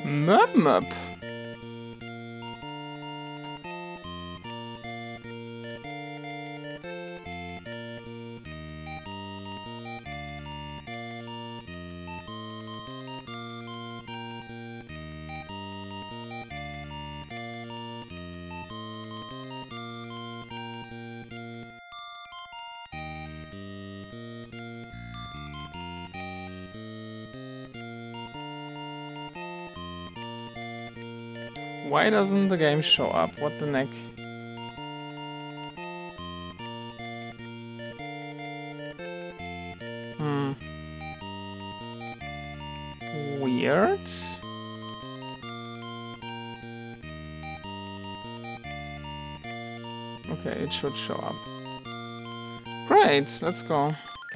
Möp, möp. Why doesn't the game show up? What the neck? Weird. Okay, it should show up. Great, let's go.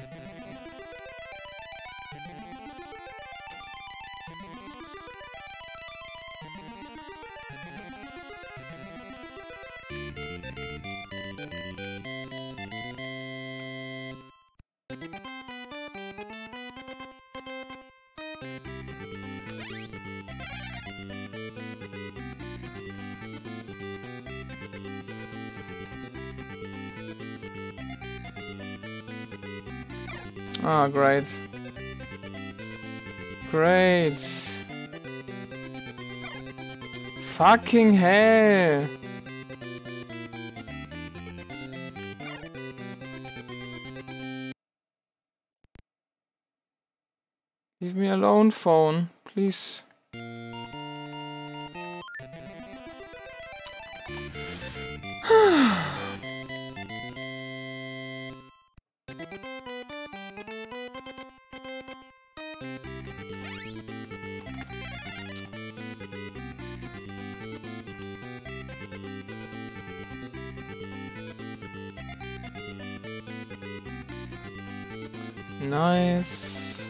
Oh, great. Great. Fucking hell. Leave me alone, phone, please. Nice.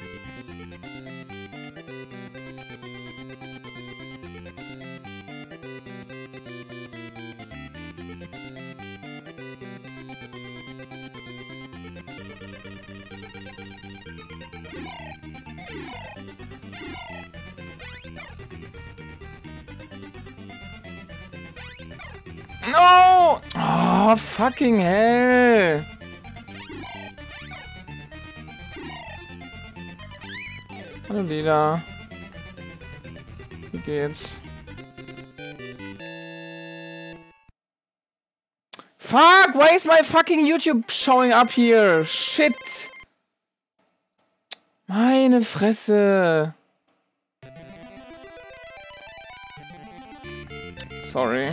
No! Oh, fucking hell. Hallo Lila. Wie geht's? Fuck! Why is my fucking YouTube showing up here? Shit! Meine Fresse! Sorry.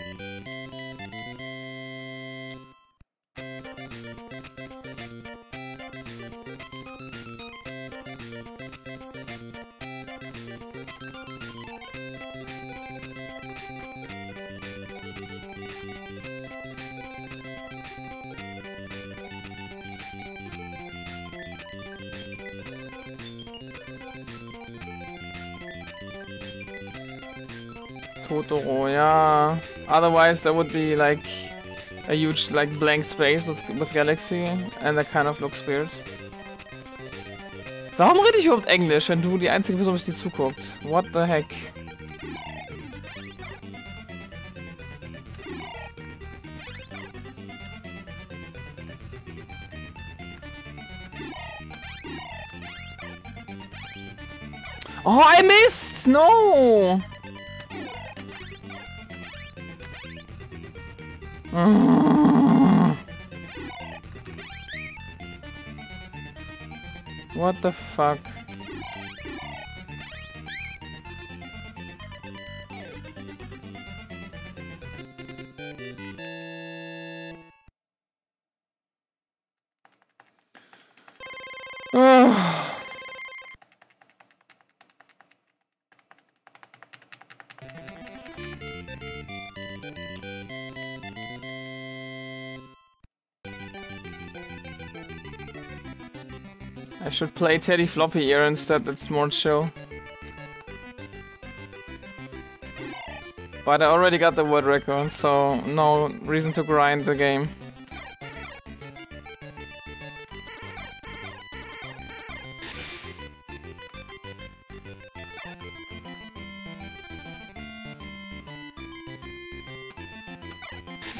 Totoro, yeah. Otherwise there would be like a huge like blank space with Galaxy and that kind of looks weird. Warum rede ich überhaupt Englisch, wenn du die einzige Person bist, die zuguckt? What the heck? Oh, I missed! No! What the fuck? I should play Teddy Floppy here instead, that's more chill. But I already got the word record, so no reason to grind the game.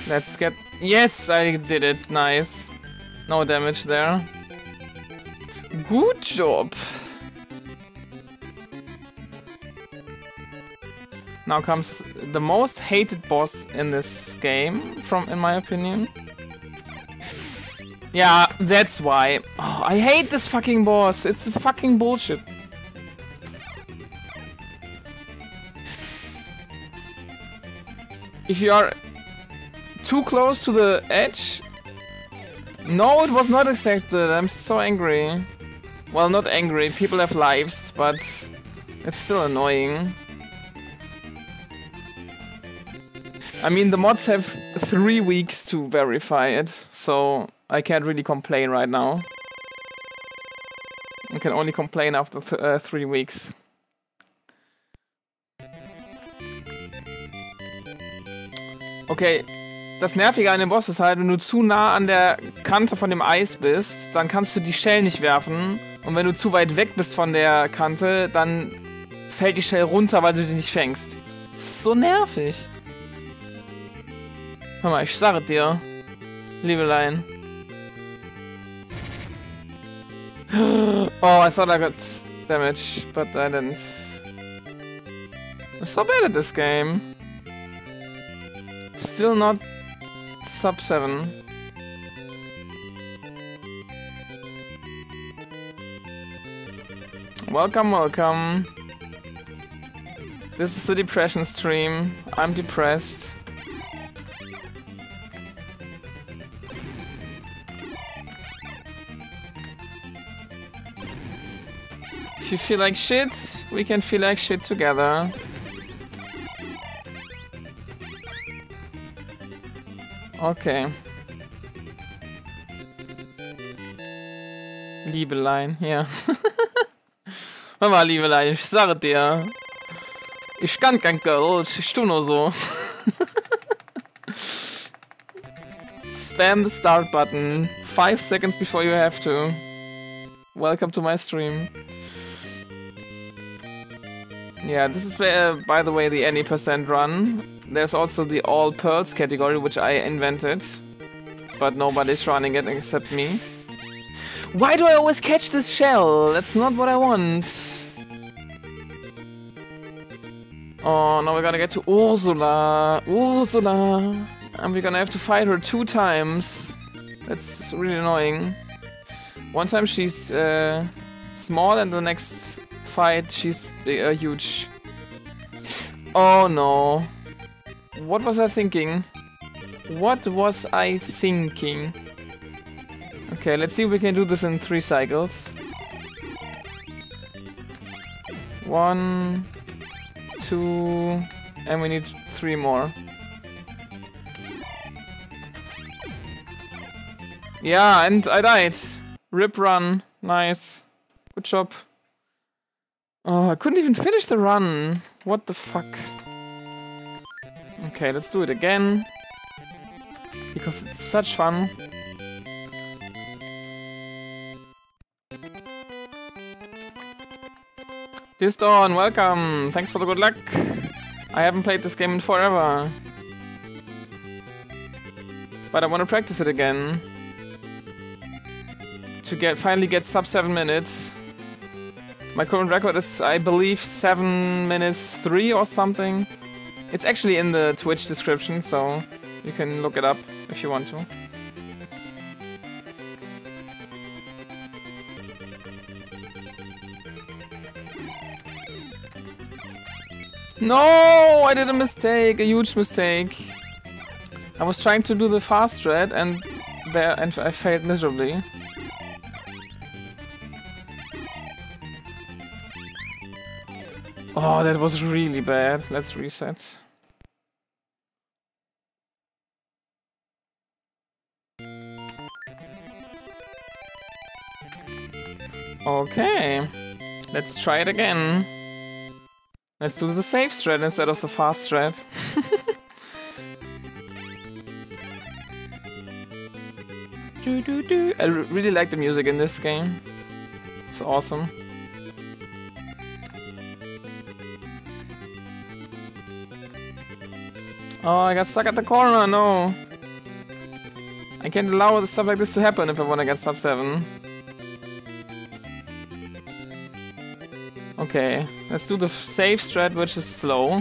Let's get... Yes, I did it. Nice. No damage there. Good job. Now comes the most hated boss in this game, in my opinion. Yeah, that's why. Oh, I hate this fucking boss. It's fucking bullshit. If you are too close to the edge... No, it was not accepted. I'm so angry. Well, not angry. People have lives, but it's still annoying. I mean, the mods have 3 weeks to verify it, so I can't really complain right now. I can only complain after 3 weeks. Okay, das Nervige an dem Boss ist halt, wenn du zu nah an der Kante von dem Eis bist, dann kannst du die Shell nicht werfen. Und wenn du zu weit weg bist von der Kante, dann fällt die Shell runter, weil du die nicht fängst. Das ist so nervig. Hör mal, ich sage dir, Liebelein. Oh, I thought I got damage, but I didn't. I'm so bad at this game. Still not sub 7. Welcome, welcome. This is a depression stream. I'm depressed. If you feel like shit, we can feel like shit together. Okay. Liebelein, ja. Hör mal, Liebelein, ich sage dir. Ich kann kein Girl, ich tu nur so. Spam the start button 5 seconds before you have to. Welcome to my stream. Yeah, this is by the way the any % run. There's also the all pearls category, which I invented, but nobody's running it except me. Why do I always catch this shell? That's not what I want. Oh, now we're gonna get to Ursula. Ursula! And we're gonna have to fight her 2 times. That's really annoying. One time she's small, and the next fight she's huge. Oh no. What was I thinking? What was I thinking? Okay, let's see if we can do this in 3 cycles. 1, 2, and we need 3 more. Yeah, and I died. Rip run. Nice. Good job. Oh, I couldn't even finish the run. What the fuck? Okay, let's do it again. Because it's such fun. Distorn, welcome! Thanks for the good luck. I haven't played this game in forever. But I want to practice it again. To finally get sub 7 minutes. My current record is, I believe, 7 minutes 3 or something. It's actually in the Twitch description, so you can look it up if you want to. No! I did a mistake, a huge mistake. I was trying to do the fast strat and I failed miserably. Oh, that was really bad. Let's reset. Okay. Let's try it again. Let's do the safe strat instead of the fast strat. I really like the music in this game. It's awesome. Oh, I got stuck at the corner, no. I can't allow stuff like this to happen if I want to get sub 7. Okay, let's do the safe strat, which is slow.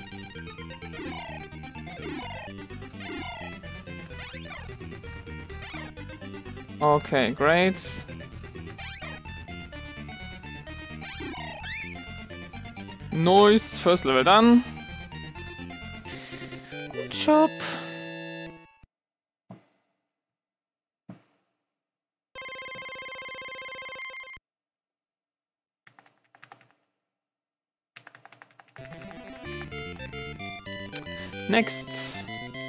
Okay, great. Nice, first level done. Good job. Next.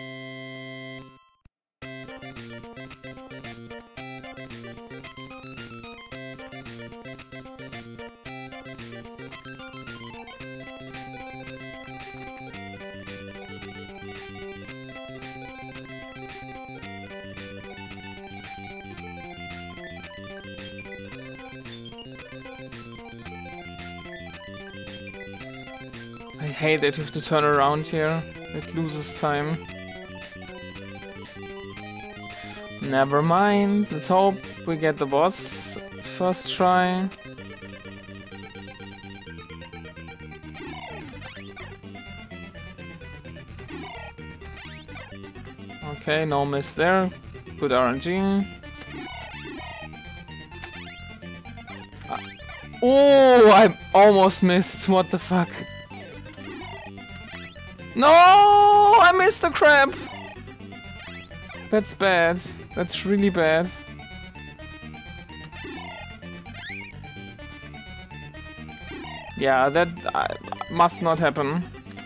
I hate it if to turn around here. It loses time. Never mind. Let's hope we get the boss first try. Okay, no miss there. Good RNG. Oh, I almost missed. What the fuck? No, I missed the crab. That's bad. That's really bad. Yeah, that must not happen.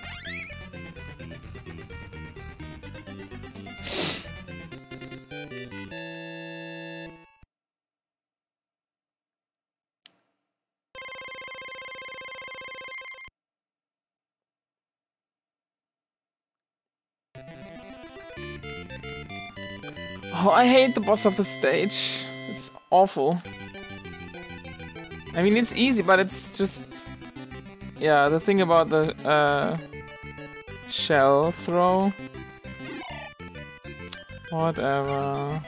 Oh, I hate the boss of the stage. It's awful. I mean, it's easy, but it's just... Yeah, the thing about the shell throw. Whatever.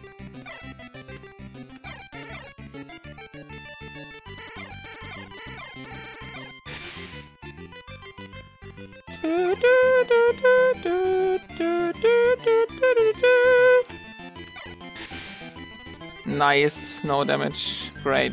Nice, no damage. Great.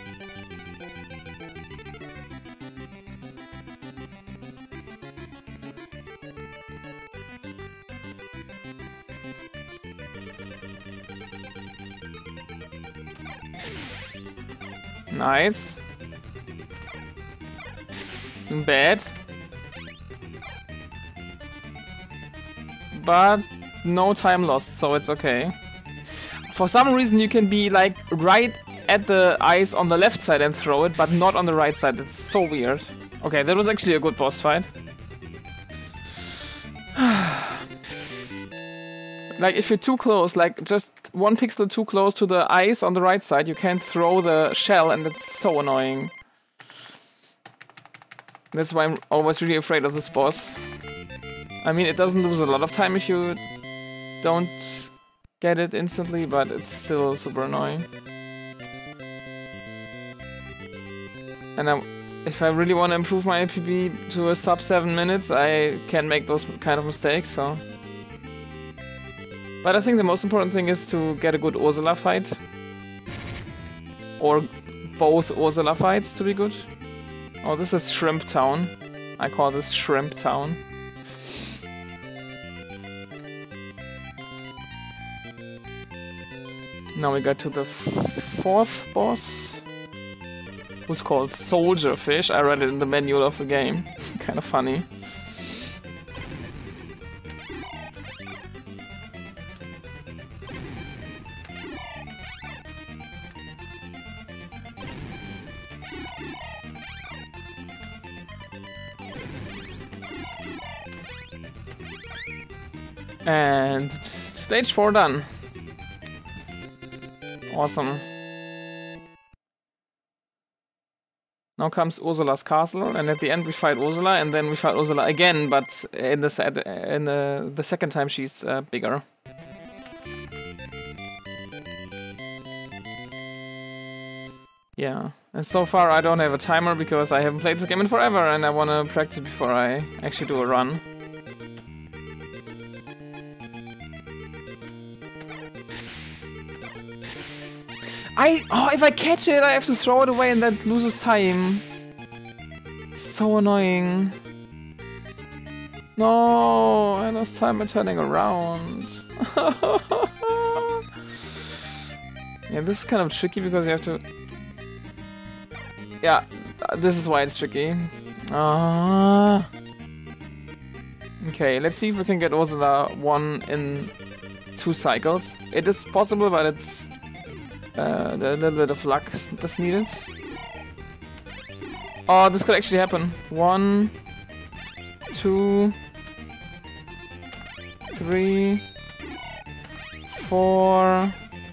Nice. Bad. But no time lost, so it's okay. For some reason you can be like right at the ice on the left side and throw it, but not on the right side. It's so weird. Okay, that was actually a good boss fight. Like if you're too close, like just 1 pixel too close to the ice on the right side, you can't throw the shell, and that's so annoying. That's why I'm always really afraid of this boss. I mean, it doesn't lose a lot of time if you don't get it instantly, but it's still super annoying. And if I really want to improve my APB to a sub 7 minutes, I can make those kind of mistakes, so... But I think the most important thing is to get a good Ursula fight. Or both Ursula fights to be good. Oh, this is Shrimp Town. I call this Shrimp Town. Now we got to the 4th boss, who's called Soldier Fish. I read it in the manual of the game. Kind of funny. And stage 4 done. Awesome. Now comes Ursula's castle, and at the end we fight Ursula, and then we fight Ursula again, but in the second time she's bigger. Yeah, and so far I don't have a timer because I haven't played this game in forever and I want to practice before I actually do a run. If I catch it, I have to throw it away and that loses time. It's so annoying. No, I lost time by turning around. Yeah, this is kind of tricky because you have to... Yeah, this is why it's tricky. Okay, let's see if we can get Ursula 1 in 2 cycles. It is possible, but it's a little bit of luck that's needed. Oh, this could actually happen. 1, 2, 3, 4,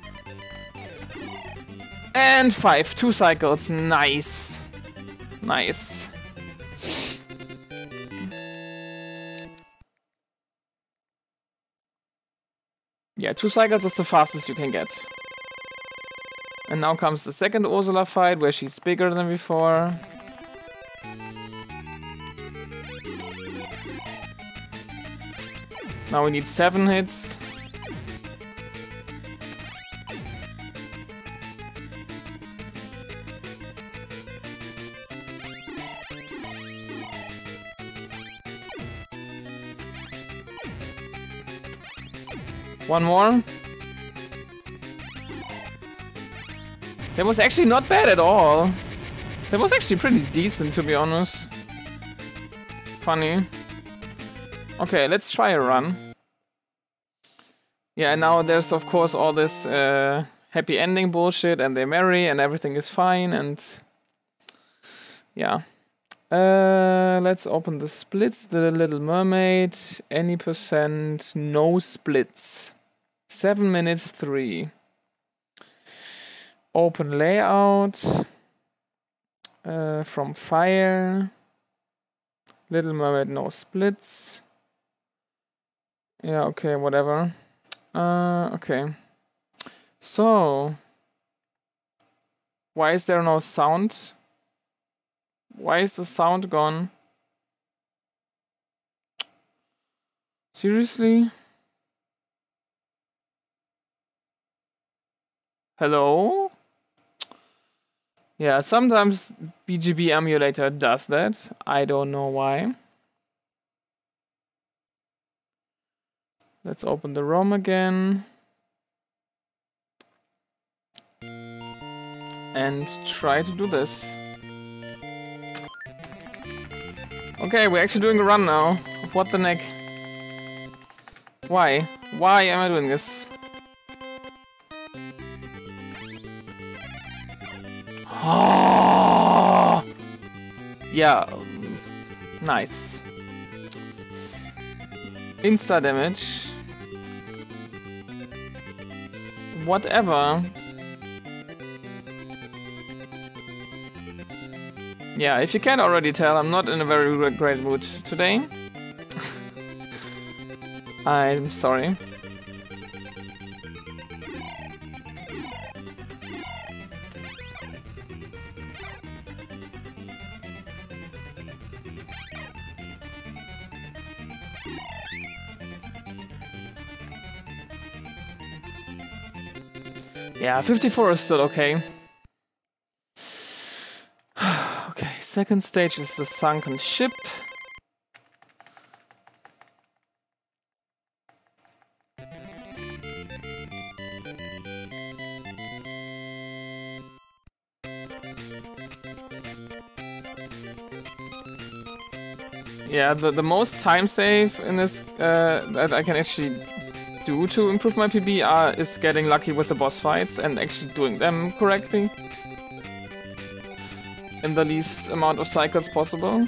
and 5. 2 cycles. Nice. Nice. Yeah, 2 cycles is the fastest you can get. And now comes the second Ursula fight, where she's bigger than before. Now we need 7 hits. One more. That was actually not bad at all. That was actually pretty decent, to be honest. Funny. Okay, let's try a run. Yeah, and now there's of course all this happy ending bullshit and they marry and everything is fine and... Yeah. Let's open the splits, the Little Mermaid, any percent, no splits. 7 minutes 3. Open layout. From Fire. Little Mermaid, no splits. Yeah, okay, whatever. Okay. So, why is there no sound? Why is the sound gone? Seriously? Hello? Yeah, sometimes BGB emulator does that. I don't know why. Let's open the ROM again. And try to do this. Okay, we're actually doing a run now. What the neck? Why? Why am I doing this? Oh! Yeah. Nice. Insta damage. Whatever. Yeah, if you can't already tell, I'm not in a very great mood today. I'm sorry. Yeah, 54 is still okay. Okay, second stage is the sunken ship. Yeah, the most time save in this that I can actually do to improve my PB is getting lucky with the boss fights and actually doing them correctly. In the least amount of cycles possible.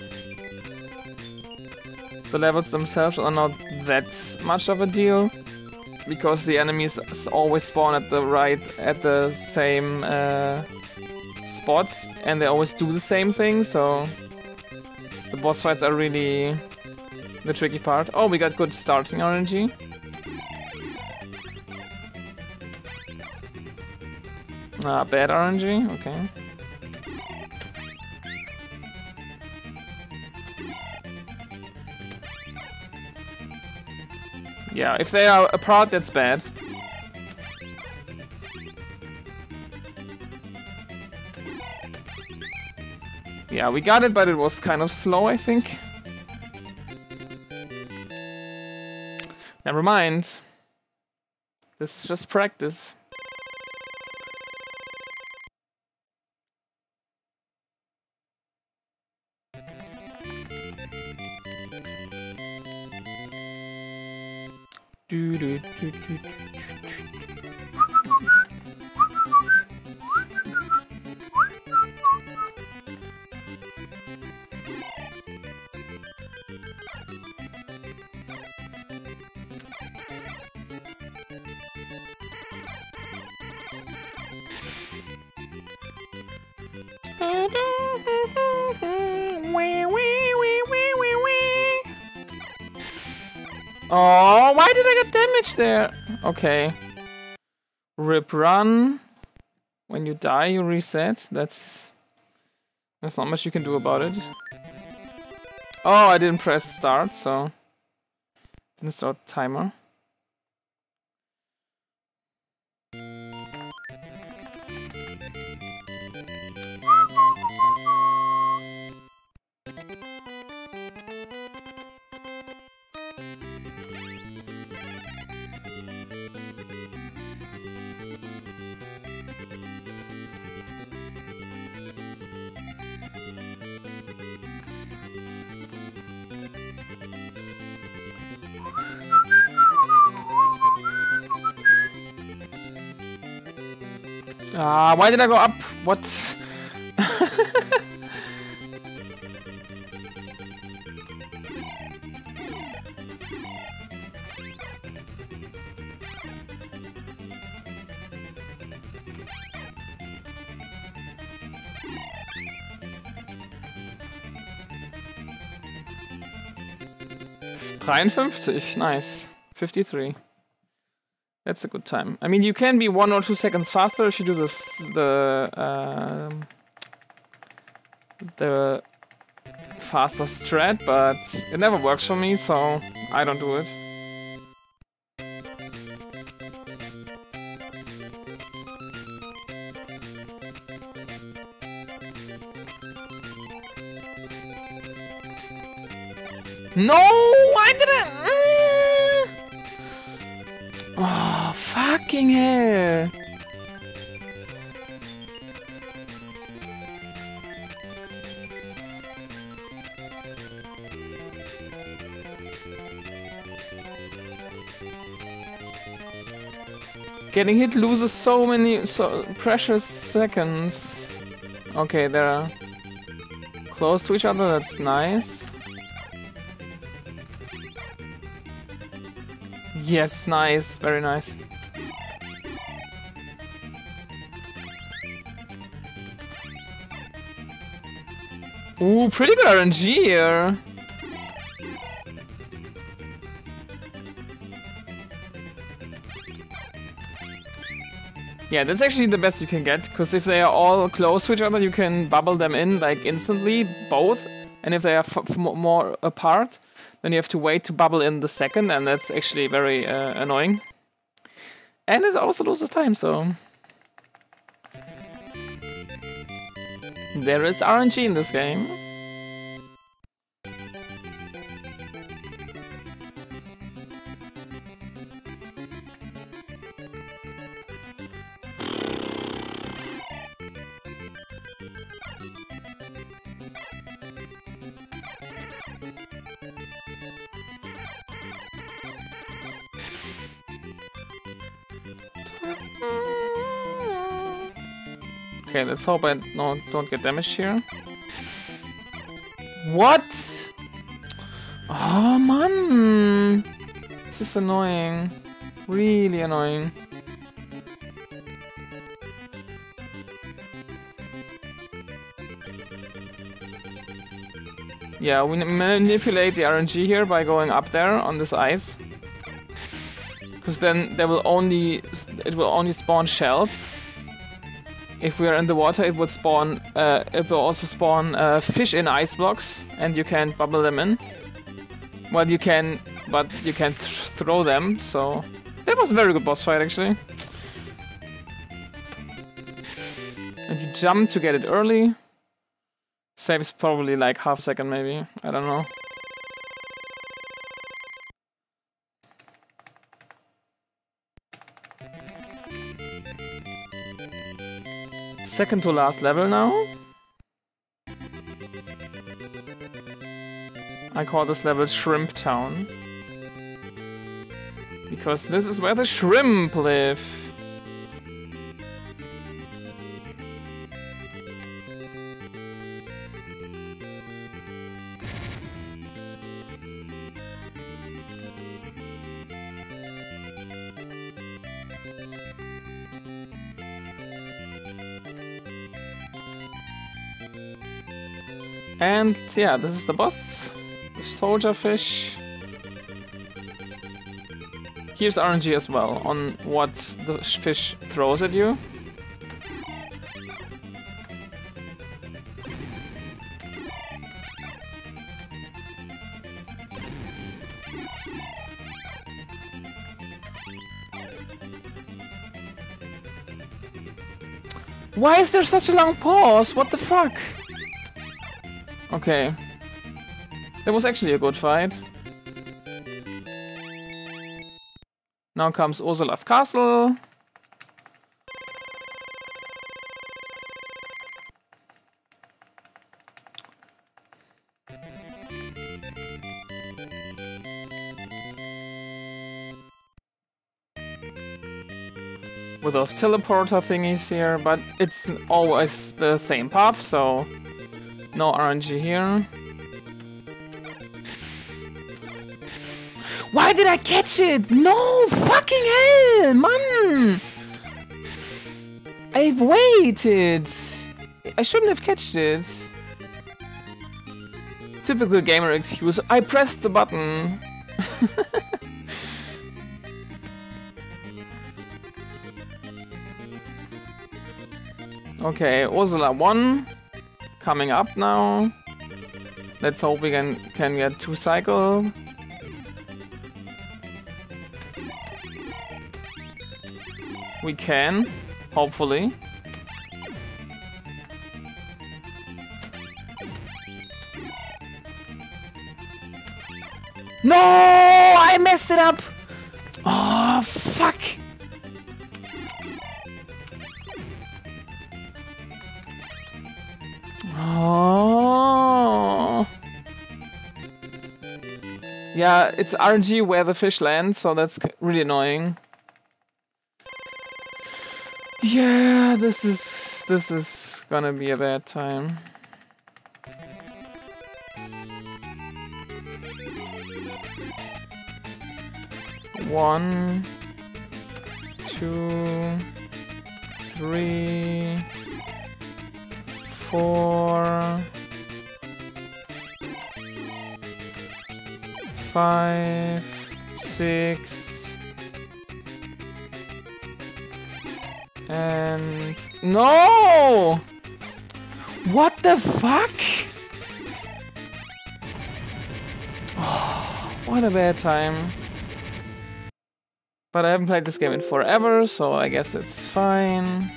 The levels themselves are not that much of a deal, because the enemies always spawn at the same spot, and they always do the same thing, so the boss fights are really the tricky part. Oh, we got good starting RNG. Bad RNG, okay. Yeah, if they are apart, that's bad. Yeah, we got it, but it was kind of slow, I think. Never mind. This is just practice. Do, do, do, do, do. Oh, why did I get damaged there? Okay. Rip run. When you die, you reset. There's not much you can do about it. Oh, I didn't press start, so didn't start the timer. Ah, why did I go up? What? $53, nice. 53. That's a good time. I mean, you can be 1 or 2 seconds faster if you do the faster strat, but it never works for me, so I don't do it. No, I didn't. Oh, fucking hell. Getting hit loses so many precious seconds. Okay, they're close to each other, that's nice. Yes, nice, very nice. Ooh, pretty good RNG here. Yeah, that's actually the best you can get, because if they are all close to each other, you can bubble them in like instantly, both. And if they are more apart, then you have to wait to bubble in the second, and that's actually very annoying. And it also loses time, so... There is RNG in this game. Okay, let's hope I don't get damaged here. What? Oh man, this is annoying. Really annoying. Yeah, we manipulate the RNG here by going up there on this ice. Because then it will only spawn shells. If we are in the water, it would spawn. It will also spawn fish in ice blocks, and you can bubble them in. Well, you can but you can't throw them, so... That was a very good boss fight, actually. And you jump to get it early. Saves probably like half second, maybe. I don't know. Second to last level now. I call this level Shrimp Town. Because this is where the shrimp live. And yeah, this is the boss. The soldier fish. Here's RNG as well on what the fish throws at you. Why is there such a long pause? What the fuck? Okay. That was actually a good fight. Now comes Ursula's castle. With those teleporter thingies here, but it's always the same path, so no RNG here. Why did I catch it? No fucking hell, man! I waited. I shouldn't have catched it. Typical gamer excuse. I pressed the button. Okay, Ursula 1 coming up now. Let's hope we can get 2 cycle. We can, hopefully. No! I messed it up! Oh, fuck! Oh. Yeah, it's RNG where the fish lands, so that's really annoying. Yeah, this is gonna be a bad time. One, 2, 3, 4, 5, 6, and no! What the fuck? Oh, what a bad time. But I haven't played this game in forever, so I guess it's fine.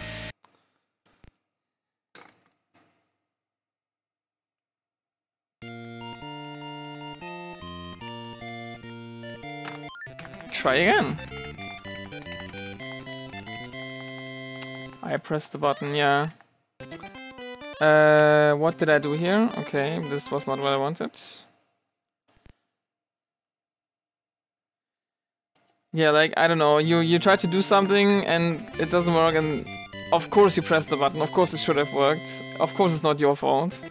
Try again. I pressed the button, yeah. What did I do here? Okay, this was not what I wanted. Yeah, like, I don't know, you try to do something and it doesn't work, and of course you press the button, of course it should have worked. Of course it's not your fault.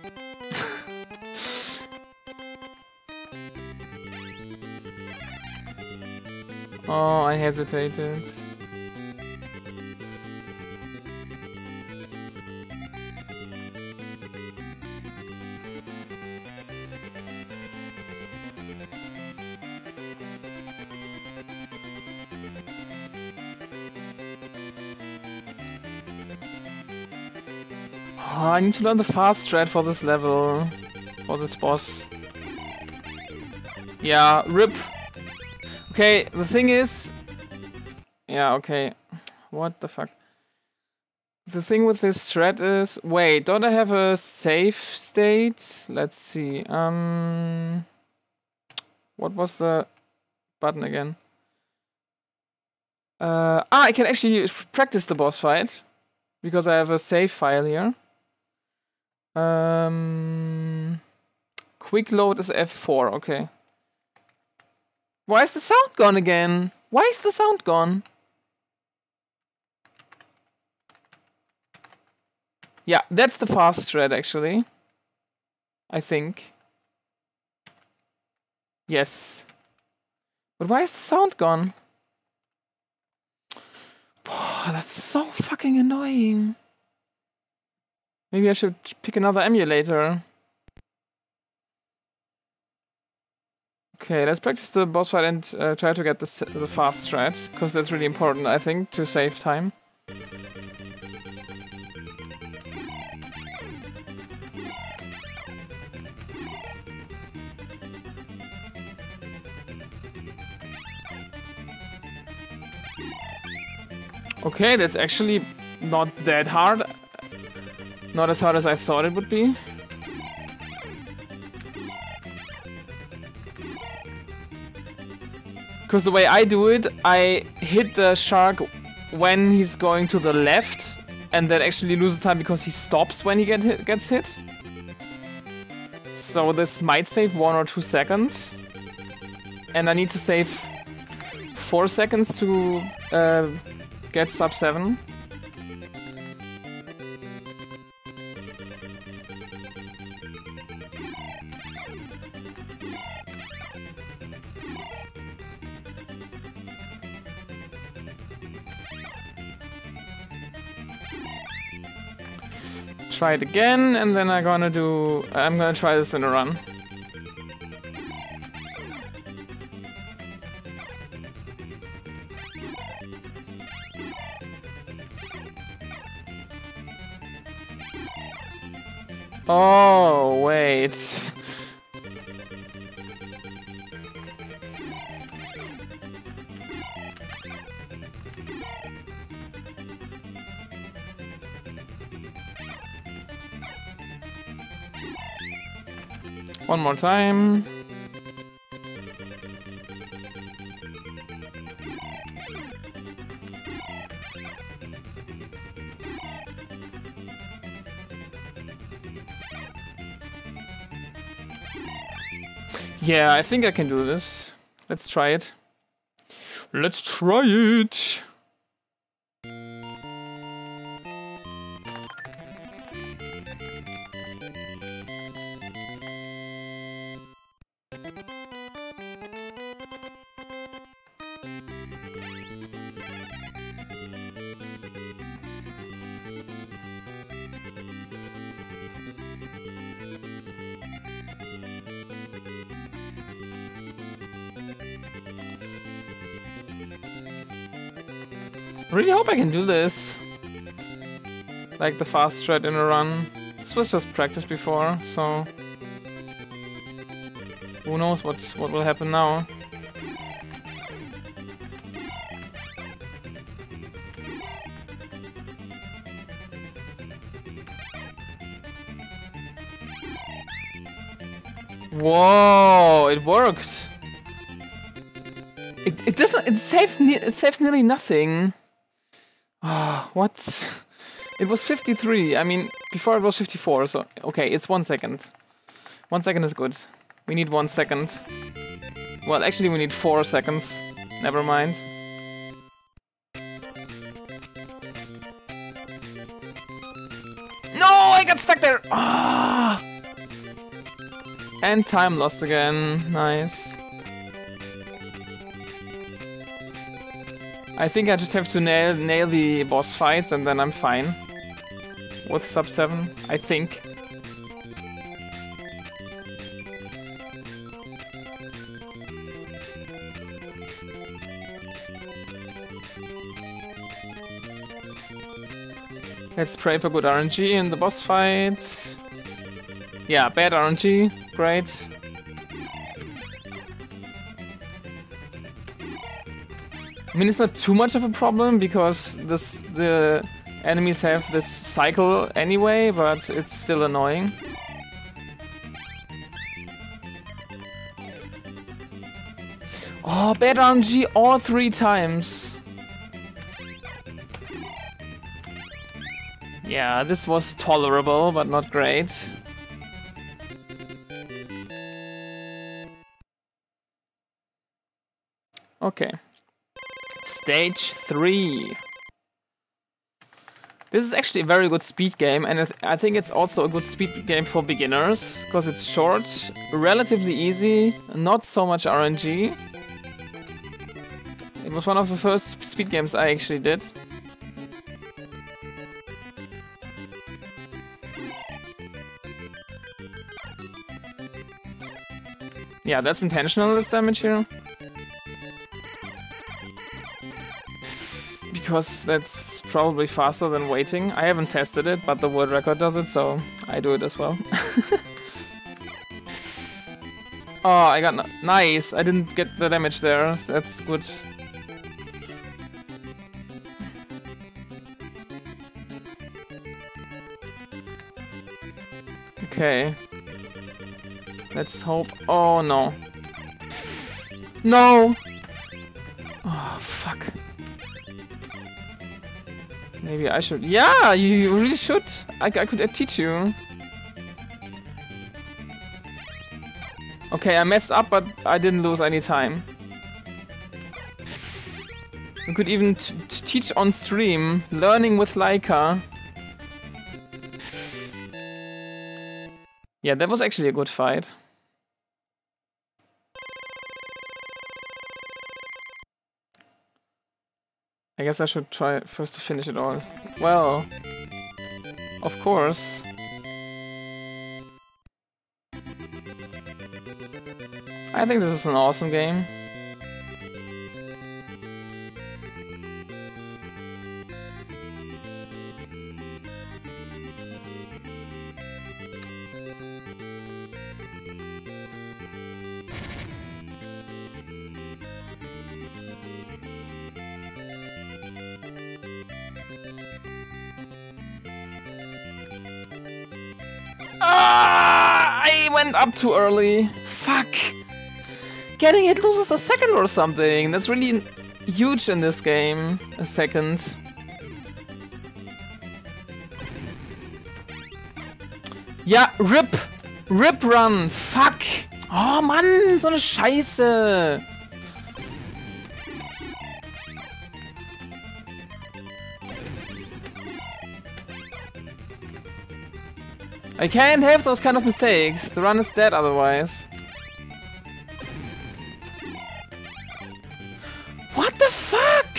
Oh, I hesitated. Oh, I need to learn the fast strat for this level. For this boss. Yeah, rip. Okay, the thing is... Yeah, okay. What the fuck? The thing with this thread is... Wait, don't I have a save state? Let's see. What was the button again? I can actually practice the boss fight. Because I have a save file here. Quick load is F4, okay. Why is the sound gone again? Why is the sound gone? Yeah, that's the fast thread actually. I think. Yes. But why is the sound gone? Oh, that's so fucking annoying. Maybe I should pick another emulator. Okay, let's practice the boss fight and try to get the fast thread, because that's really important, I think, to save time. Okay, that's actually not that hard. Not as hard as I thought it would be. Because the way I do it, I hit the shark when he's going to the left, and then actually loses time because he stops when he gets hit. So this might save 1 or 2 seconds. And I need to save 4 seconds to get sub 7. Try it again, and then I'm gonna try this in a run. Oh, wait. One more time. Yeah, I think I can do this. Let's try it. Let's try it! Really hope I can do this. Like the fast thread in a run. This was just practice before, so who knows what will happen now. Whoa, it worked. It doesn't. It saves nearly nothing. Oh, what? It was 53. I mean, before it was 54. So okay, it's 1 second. 1 second is good. We need 1 second. Well, actually, we need 4 seconds. Never mind. No, I got stuck there. Ah! And time lost again. Nice. I think I just have to nail the boss fights and then I'm fine. With sub 7, I think. Let's pray for good RNG in the boss fight. Yeah, bad RNG. Great. I mean, it's not too much of a problem because the enemies have this cycle anyway, but it's still annoying. Oh, bad RNG all 3 times. Yeah, this was tolerable, but not great. Okay. Stage 3. This is actually a very good speed game, and I think it's also a good speed game for beginners, because it's short, relatively easy, not so much RNG. It was one of the first speed games I actually did. Yeah, that's intentional, this damage here. Because that's probably faster than waiting. I haven't tested it, but the world record does it, so I do it as well. Oh, I got nice. I didn't get the damage there. That's good. Okay. Let's hope. Oh no. No! Oh, fuck. Maybe I should. Yeah, you really should. I could teach you. Okay, I messed up, but I didn't lose any time. You could even teach on stream, learning with Laika. Yeah, that was actually a good fight. I guess I should try first to finish it all. Well, of course. I think this is an awesome game. I went up too early. Fuck. Getting it loses a second or something. That's really huge in this game. A second. Ja, RIP. RIP Run. Fuck. Oh Mann, so eine Scheiße. I can't have those kind of mistakes. The run is dead otherwise. What the fuck?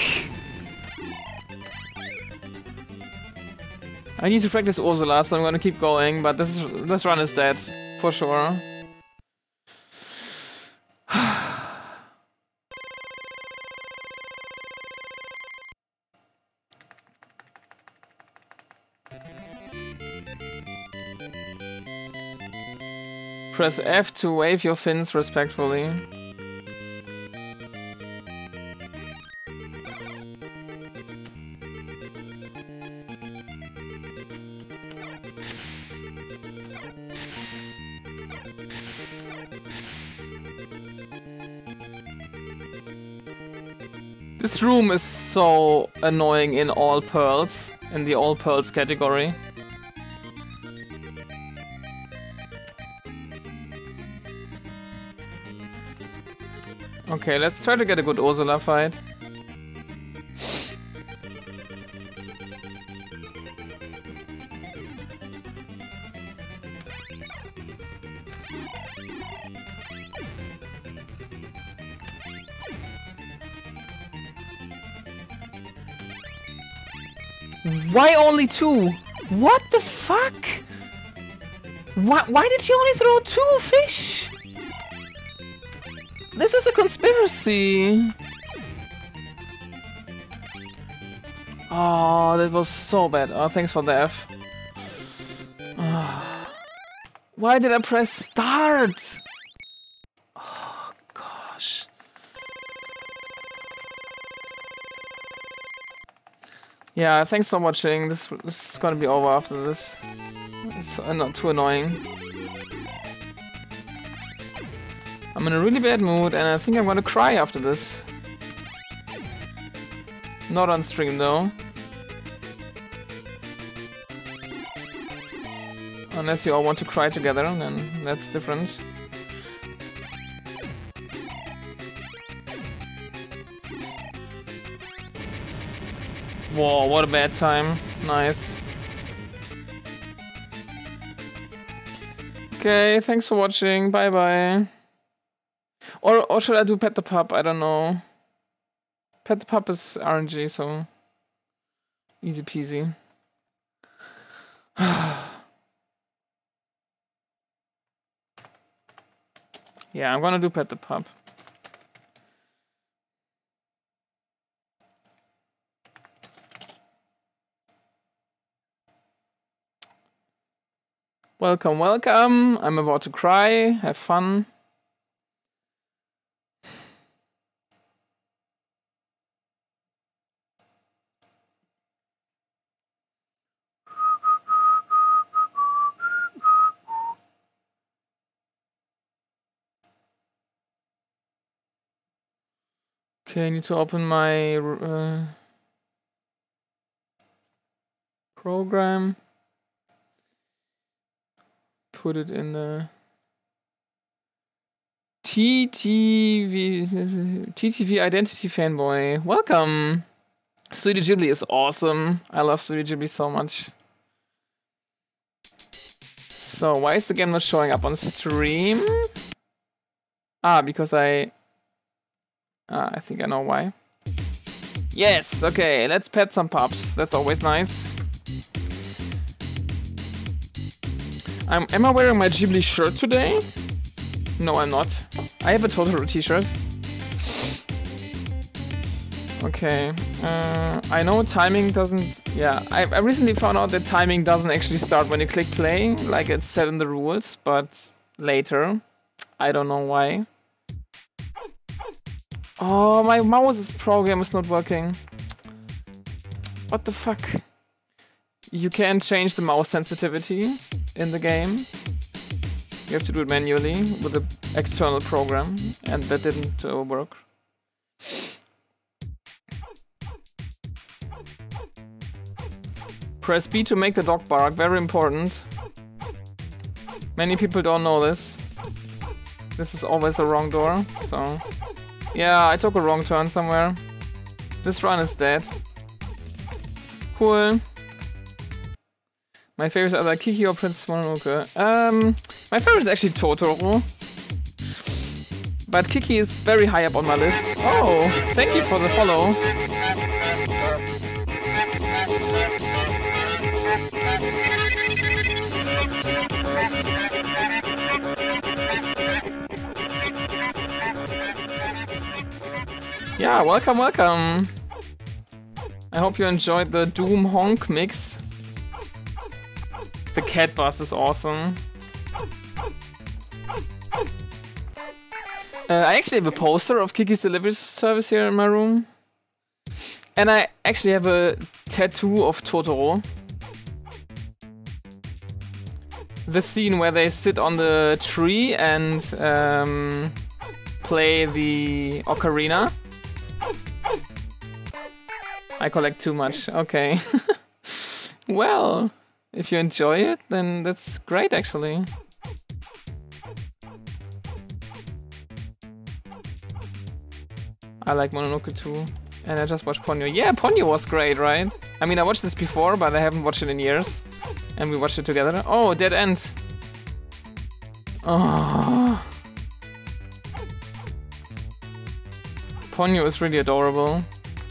I need to practice Ursula, so I'm gonna keep going, but this run is dead. For sure. Press F to wave your fins respectfully. This room is so annoying in all pearls, in the all pearls category. Okay, let's try to get a good Ursula fight. Why only 2? What the fuck? Why did she only throw 2 fish? This is a conspiracy. Oh, that was so bad. Oh, thanks for the F. Oh. Why did I press start? Oh, gosh. Yeah, thanks for watching. This is gonna be over after this. It's not too annoying. I'm in a really bad mood and I think I'm gonna cry after this. Not on stream though. Unless you all want to cry together, then that's different. Whoa, what a bad time. Nice. Okay, thanks for watching. Bye bye. Or should I do Pet the Pup? I don't know. Pet the Pup is RNG, so easy peasy. Yeah, I'm gonna do Pet the Pup. Welcome, welcome. I'm about to cry. Have fun. Okay, I need to open my program. Put it in the TTV Identity Fanboy. Welcome! Studio Ghibli is awesome. I love Studio Ghibli so much. So, why is the game not showing up on stream? Ah, because I think I know why. Yes, okay, let's pet some pups. That's always nice. Am I wearing my Ghibli shirt today? No, I'm not. I have a Totoro t-shirt. Okay. I know timing doesn't... Yeah, I recently found out that timing doesn't actually start when you click play, like it's set in the rules, but later. I don't know why. Oh, my mouse's program is not working. What the fuck? You can't change the mouse sensitivity in the game. You have to do it manually with the external program, and that didn't work. Press B to make the dog bark, very important. Many people don't know this. This is always a wrong door, so... Yeah, I took a wrong turn somewhere. This run is dead. Cool. My favorites are like Kiki or Princess Mononoke. My favorite is actually Totoro. But Kiki is very high up on my list. Oh, thank you for the follow. Yeah, welcome, welcome. I hope you enjoyed the Doom Honk mix. The cat bus is awesome. I actually have a poster of Kiki's Delivery Service here in my room. And I actually have a tattoo of Totoro. The scene where they sit on the tree and play the ocarina. I collect too much, okay. Well... If you enjoy it, then that's great, actually. I like Mononoke too. And I just watched Ponyo. Yeah, Ponyo was great, right? I mean, I watched this before, but I haven't watched it in years. And we watched it together. Oh, Dead End. Oh. Ponyo is really adorable.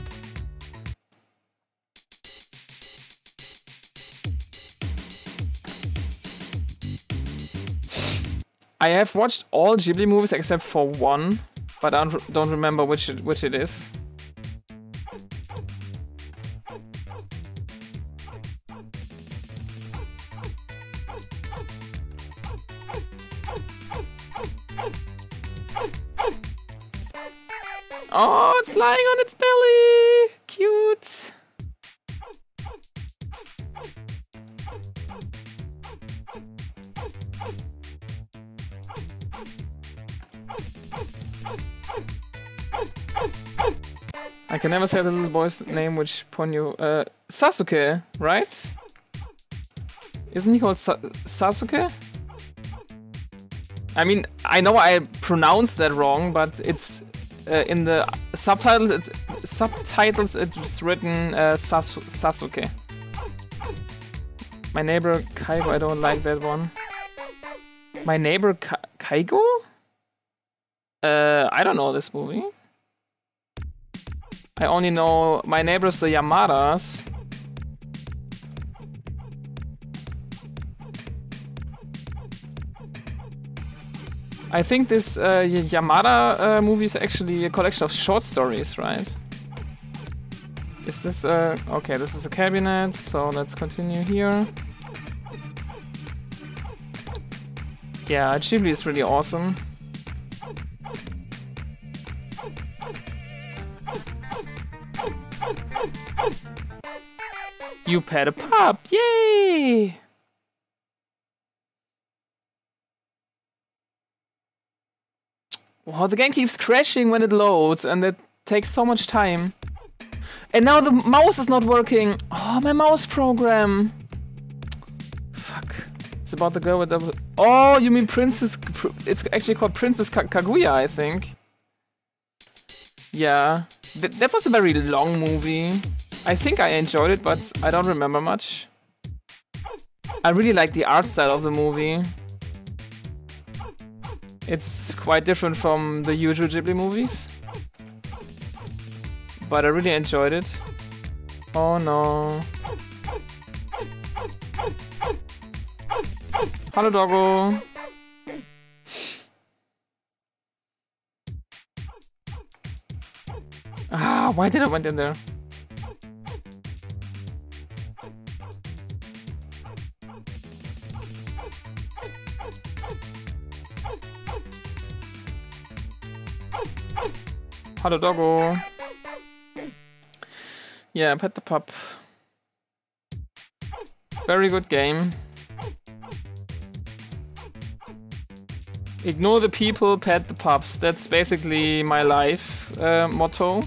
I have watched all Ghibli movies except for one, but I don't remember which it is. Oh, it's lying on its belly! Cute! I can never say the little boy's name, which Ponyo... Sasuke, right? Isn't he called Sasuke? I mean, I know I pronounced that wrong, but it's... in the subtitles, it's written Sasuke. My neighbor Kaigo, I don't like that one. My neighbor Kaigo? I don't know this movie. I only know my neighbors, the Yamadas. I think this Yamada movie is actually a collection of short stories, right? Is this okay, this is a cabinet, so let's continue here. Yeah, Ghibli is really awesome. You pet a pup, yay! Wow, the game keeps crashing when it loads, and it takes so much time. And now the mouse is not working. Oh, my mouse program. Fuck. It's about to go with the... Oh, you mean Princess... It's actually called Princess Kaguya, I think. Yeah. That was a very long movie. I think I enjoyed it, but I don't remember much. I really like the art style of the movie. It's quite different from the usual Ghibli movies. But I really enjoyed it. Oh no. Hello, doggo. Ah, why did I went in there? Hello, doggo. Yeah, Pet the Pup. Very good game. Ignore the people, pet the pups. That's basically my life motto.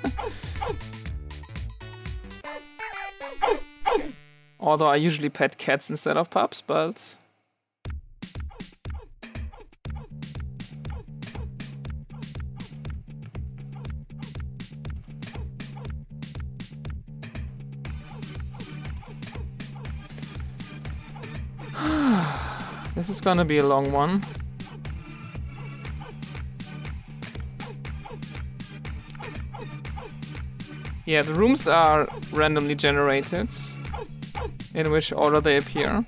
Although I usually pet cats instead of pups, but... This is gonna be a long one. Yeah, the rooms are randomly generated, in which order they appear.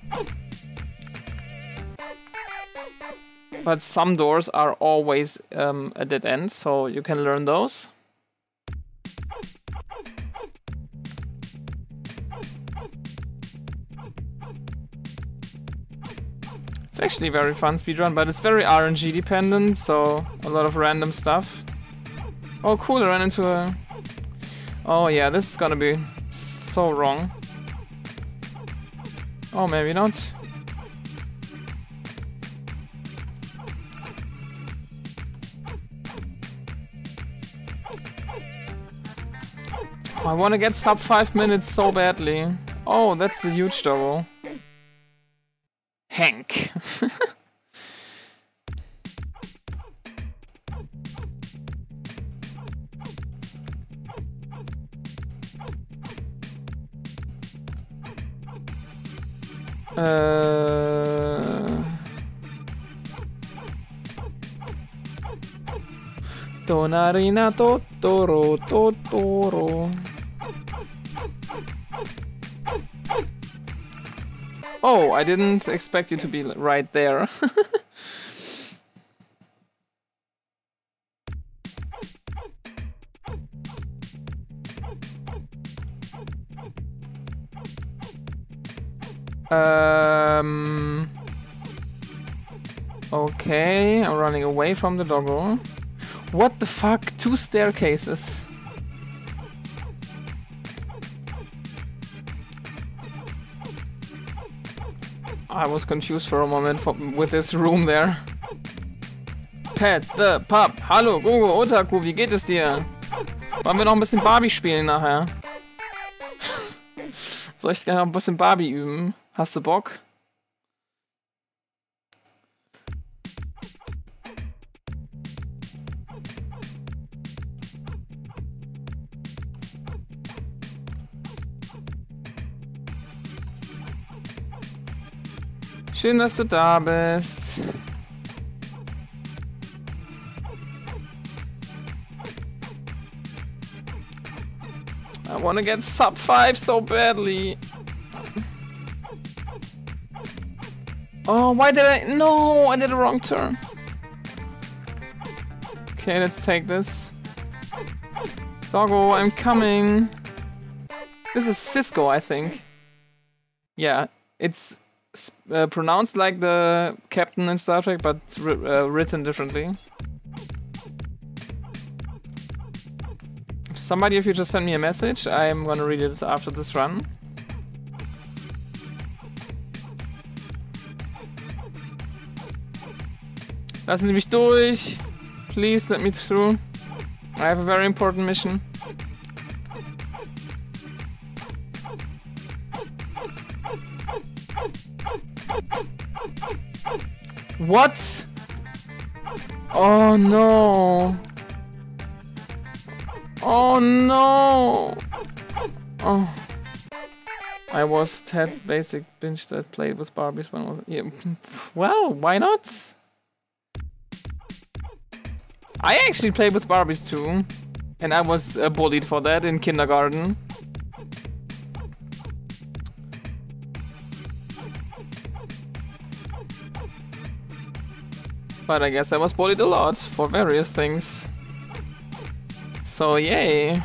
But some doors are always a dead end, so you can learn those. It's actually very fun speedrun, but it's very RNG dependent, so a lot of random stuff. Oh cool, I ran into a... Oh yeah, this is gonna be so wrong. Oh, maybe not. I wanna get sub 5 minutes so badly. Oh, that's the huge doggo. Hank. Tonarina Totoro Totoro. Oh, I didn't expect you to be right there. Okay, I'm running away from the doggo. What the fuck? 2 staircases. I was confused for a moment with this room there. Pet the Pup. Hallo, Gogo, Otaku, wie geht es dir? Wollen wir noch ein bisschen Barbie spielen nachher? Soll ich gerne noch ein bisschen Barbie üben? Hast du Bock? Schön, dass du da bist. I wanna get sub 5 so badly. Oh, why did I... No, I did a wrong turn. Okay, let's take this. Doggo, I'm coming. This is Cisco, I think. Yeah, it's pronounced like the captain in Star Trek, but written differently. Somebody, if you just send me a message, I'm gonna read it after this run. Lassen Sie mich durch. Please let me through. I have a very important mission. What? Oh no. Oh no. Oh. I was that basic bitch that played with Barbies when I was... Yeah. Well, why not? I actually played with Barbies too. And I was bullied for that in kindergarten. But I guess I was bullied a lot for various things. So yay.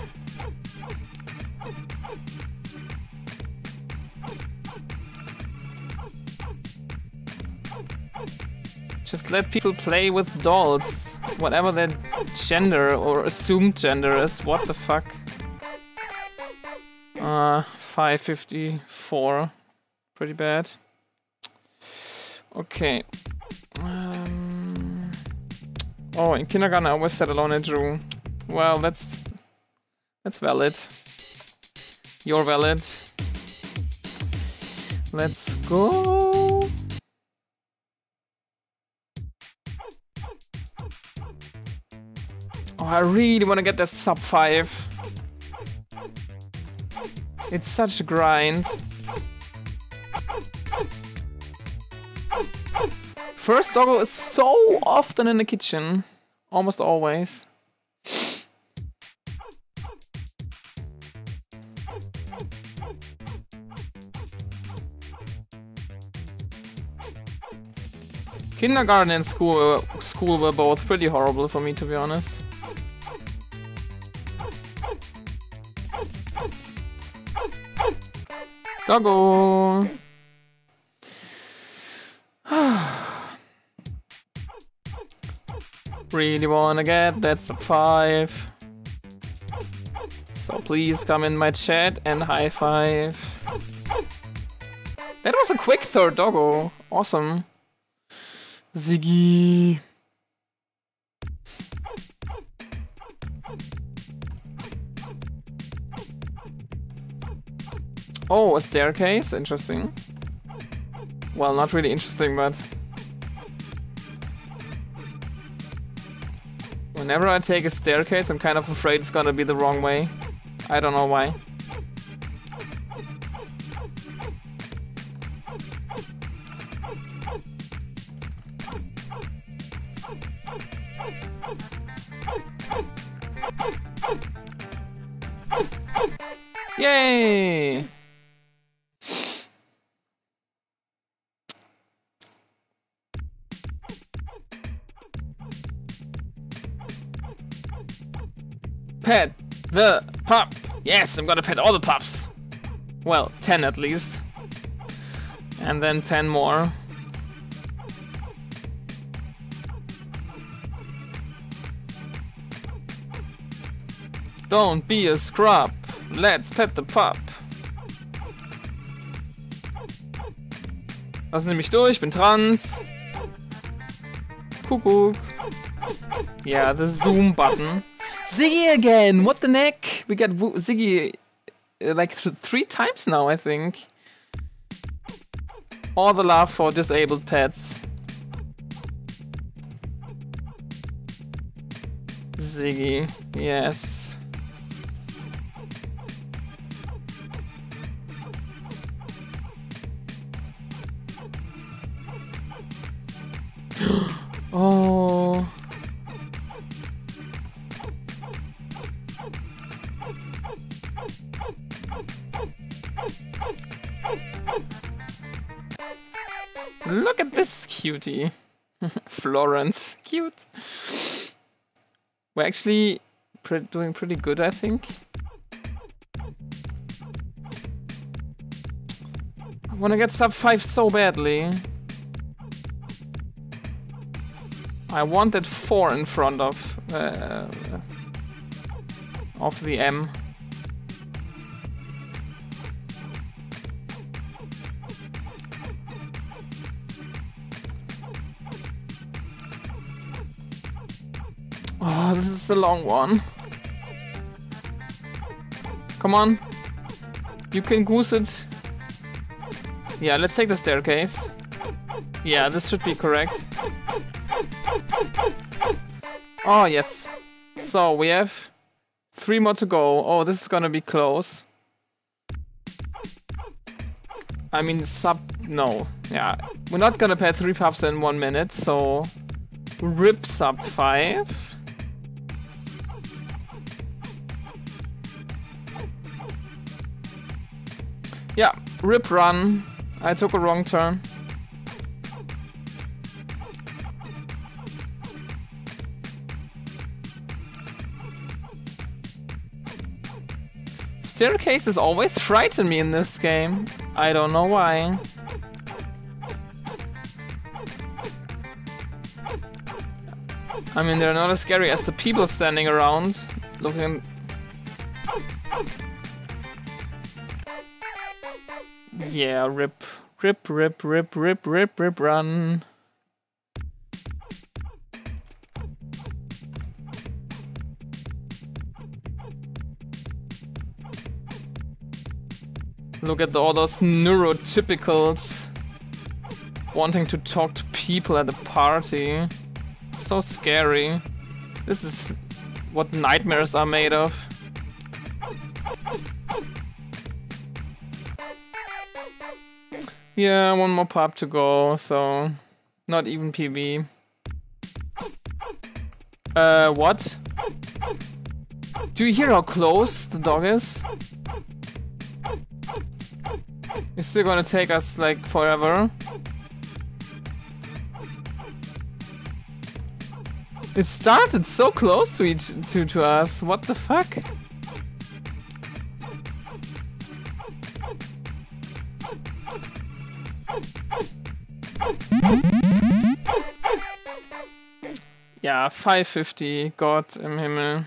Just let people play with dolls, whatever their gender or assumed gender is. What the fuck? 554. Pretty bad. Okay. Oh, in kindergarten I always sat alone and drew. Well, that's valid. You're valid. Let's go. Oh, I really want to get that sub 5. It's such a grind. First Doggo is so often in the kitchen. Almost always. Kindergarten and school were both pretty horrible for me, to be honest. Doggo! Really wanna get that sub 5. So please come in my chat and high five. That was a quick third Doggo. Awesome. Ziggy. Oh, a staircase? Interesting. Well, not really interesting, but... Whenever I take a staircase, I'm kind of afraid it's gonna be the wrong way. I don't know why. Yay! Pet the pup! Yes, I'm gonna pet all the pups! Well, 10 at least. And then 10 more. Don't be a scrub! Let's pet the pup! Lassen Sie mich durch, bin trans. Kuckuck. Yeah, the zoom button. Ziggy again! What the neck? We got Ziggy like 3 times now, I think. All the love for disabled pets. Ziggy, yes. Oh. Look at this cutie. Florence, cute. We're actually doing pretty good, I think. I wanna get sub 5 so badly. I want that 4 in front of the M. Oh, this is a long one. Come on. You can goose it. Yeah, let's take the staircase. Yeah, this should be correct. Oh, yes. So, we have 3 more to go. Oh, this is gonna be close. I mean, no. Yeah, we're not gonna pay 3 pups in 1 minute, so... Rip sub 5. Yeah, rip run. I took a wrong turn. Staircases always frighten me in this game. I don't know why. I mean, they're not as scary as the people standing around looking. Yeah, rip, run. Look at all those neurotypicals wanting to talk to people at a party. So scary. This is what nightmares are made of. Yeah, 1 more pub to go, so not even PB. What? Do you hear how close the dog is? It's still gonna take us like forever. It started so close to us. What the fuck? Ja, 550, Gott im Himmel.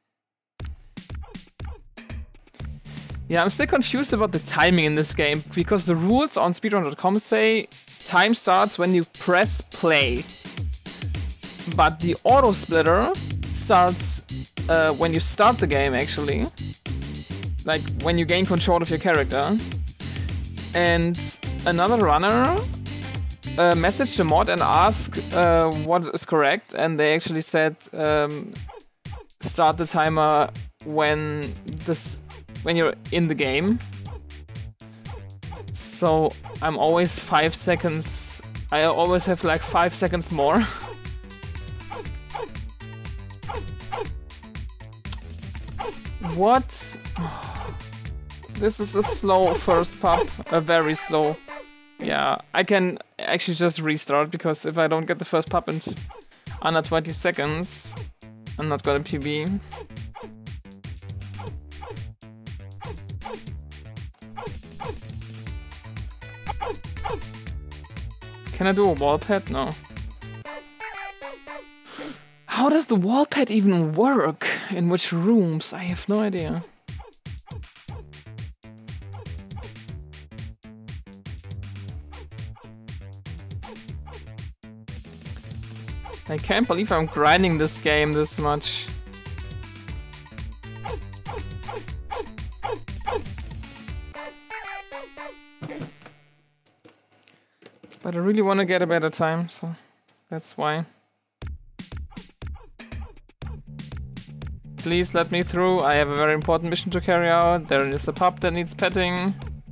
Yeah, I'm still confused about the timing in this game, because the rules on speedrun.com say time starts when you press play. But the auto splitter starts when you start the game, actually. Like, when you gain control of your character. And another runner messaged the mod and asked what is correct, and they actually said start the timer when you're in the game. So I'm always 5 seconds. I always have like 5 seconds more. What? This is a slow first pop. A very slow. Yeah, I can actually just restart, because if I don't get the first pop in under 20 seconds, I'm not gonna PB. Can I do a wall pad? No. How does the wall pad even work? In which rooms? I have no idea. I can't believe I'm grinding this game this much. But I really want to get a better time, so that's why. Please let me through. I have a very important mission to carry out. There is a pup that needs petting.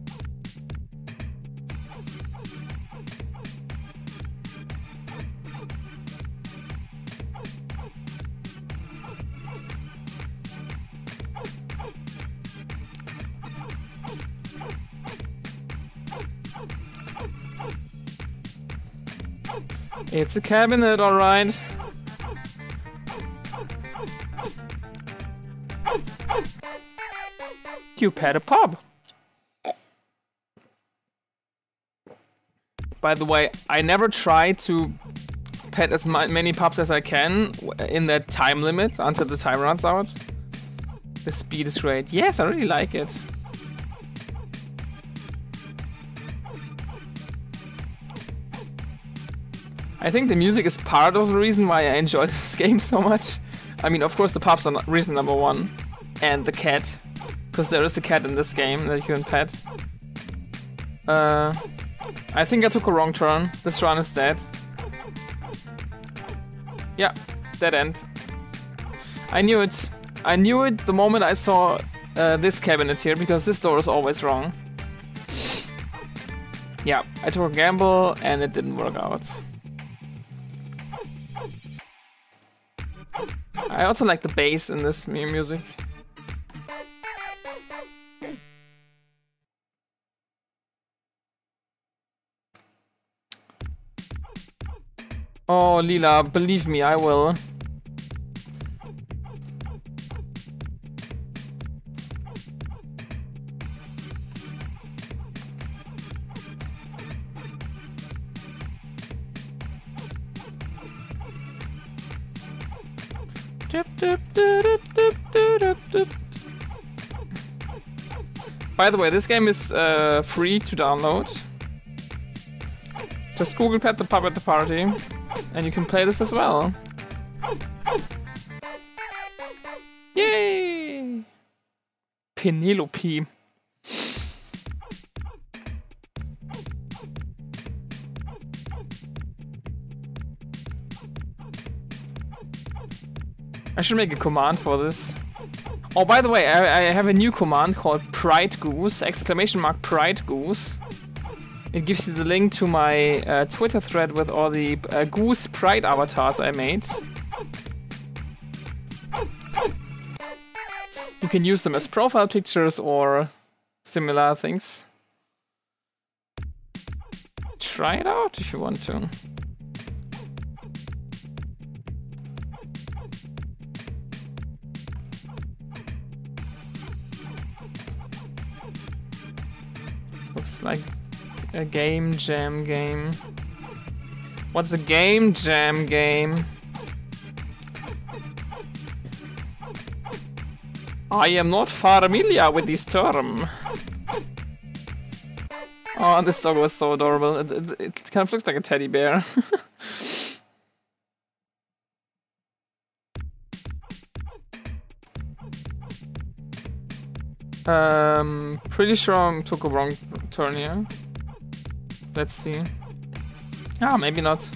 It's a cabinet, alright. You pet a pup. By the way, I never try to pet as many pups as I can in that time limit until the time runs out. The speed is great. Yes, I really like it. I think the music is part of the reason why I enjoy this game so much. I mean, of course, the pups are reason number one. And the cat. Because there is a cat in this game that you can pet. I think I took a wrong turn. This run is dead. Yeah, dead end. I knew it. I knew it the moment I saw this cabinet here, because this door is always wrong. Yeah, I took a gamble and it didn't work out. I also like the bass in this music. Oh, Lila, believe me, I will. By the way, this game is free to download. Just Google Pet the Pup at the Party, and you can play this as well. Yay! Penelope. I should make a command for this. Oh, by the way, I have a new command called Pride Goose, exclamation mark Pride Goose. It gives you the link to my Twitter thread with all the Goose Pride avatars I made. You can use them as profile pictures or similar things. Try it out if you want to. Looks like a game jam game. What's a game jam game? I am not familiar with this term. Oh, this dog was so adorable. It kind of looks like a teddy bear. Pretty sure I took a wrong turn here. Let's see. Ah, maybe not.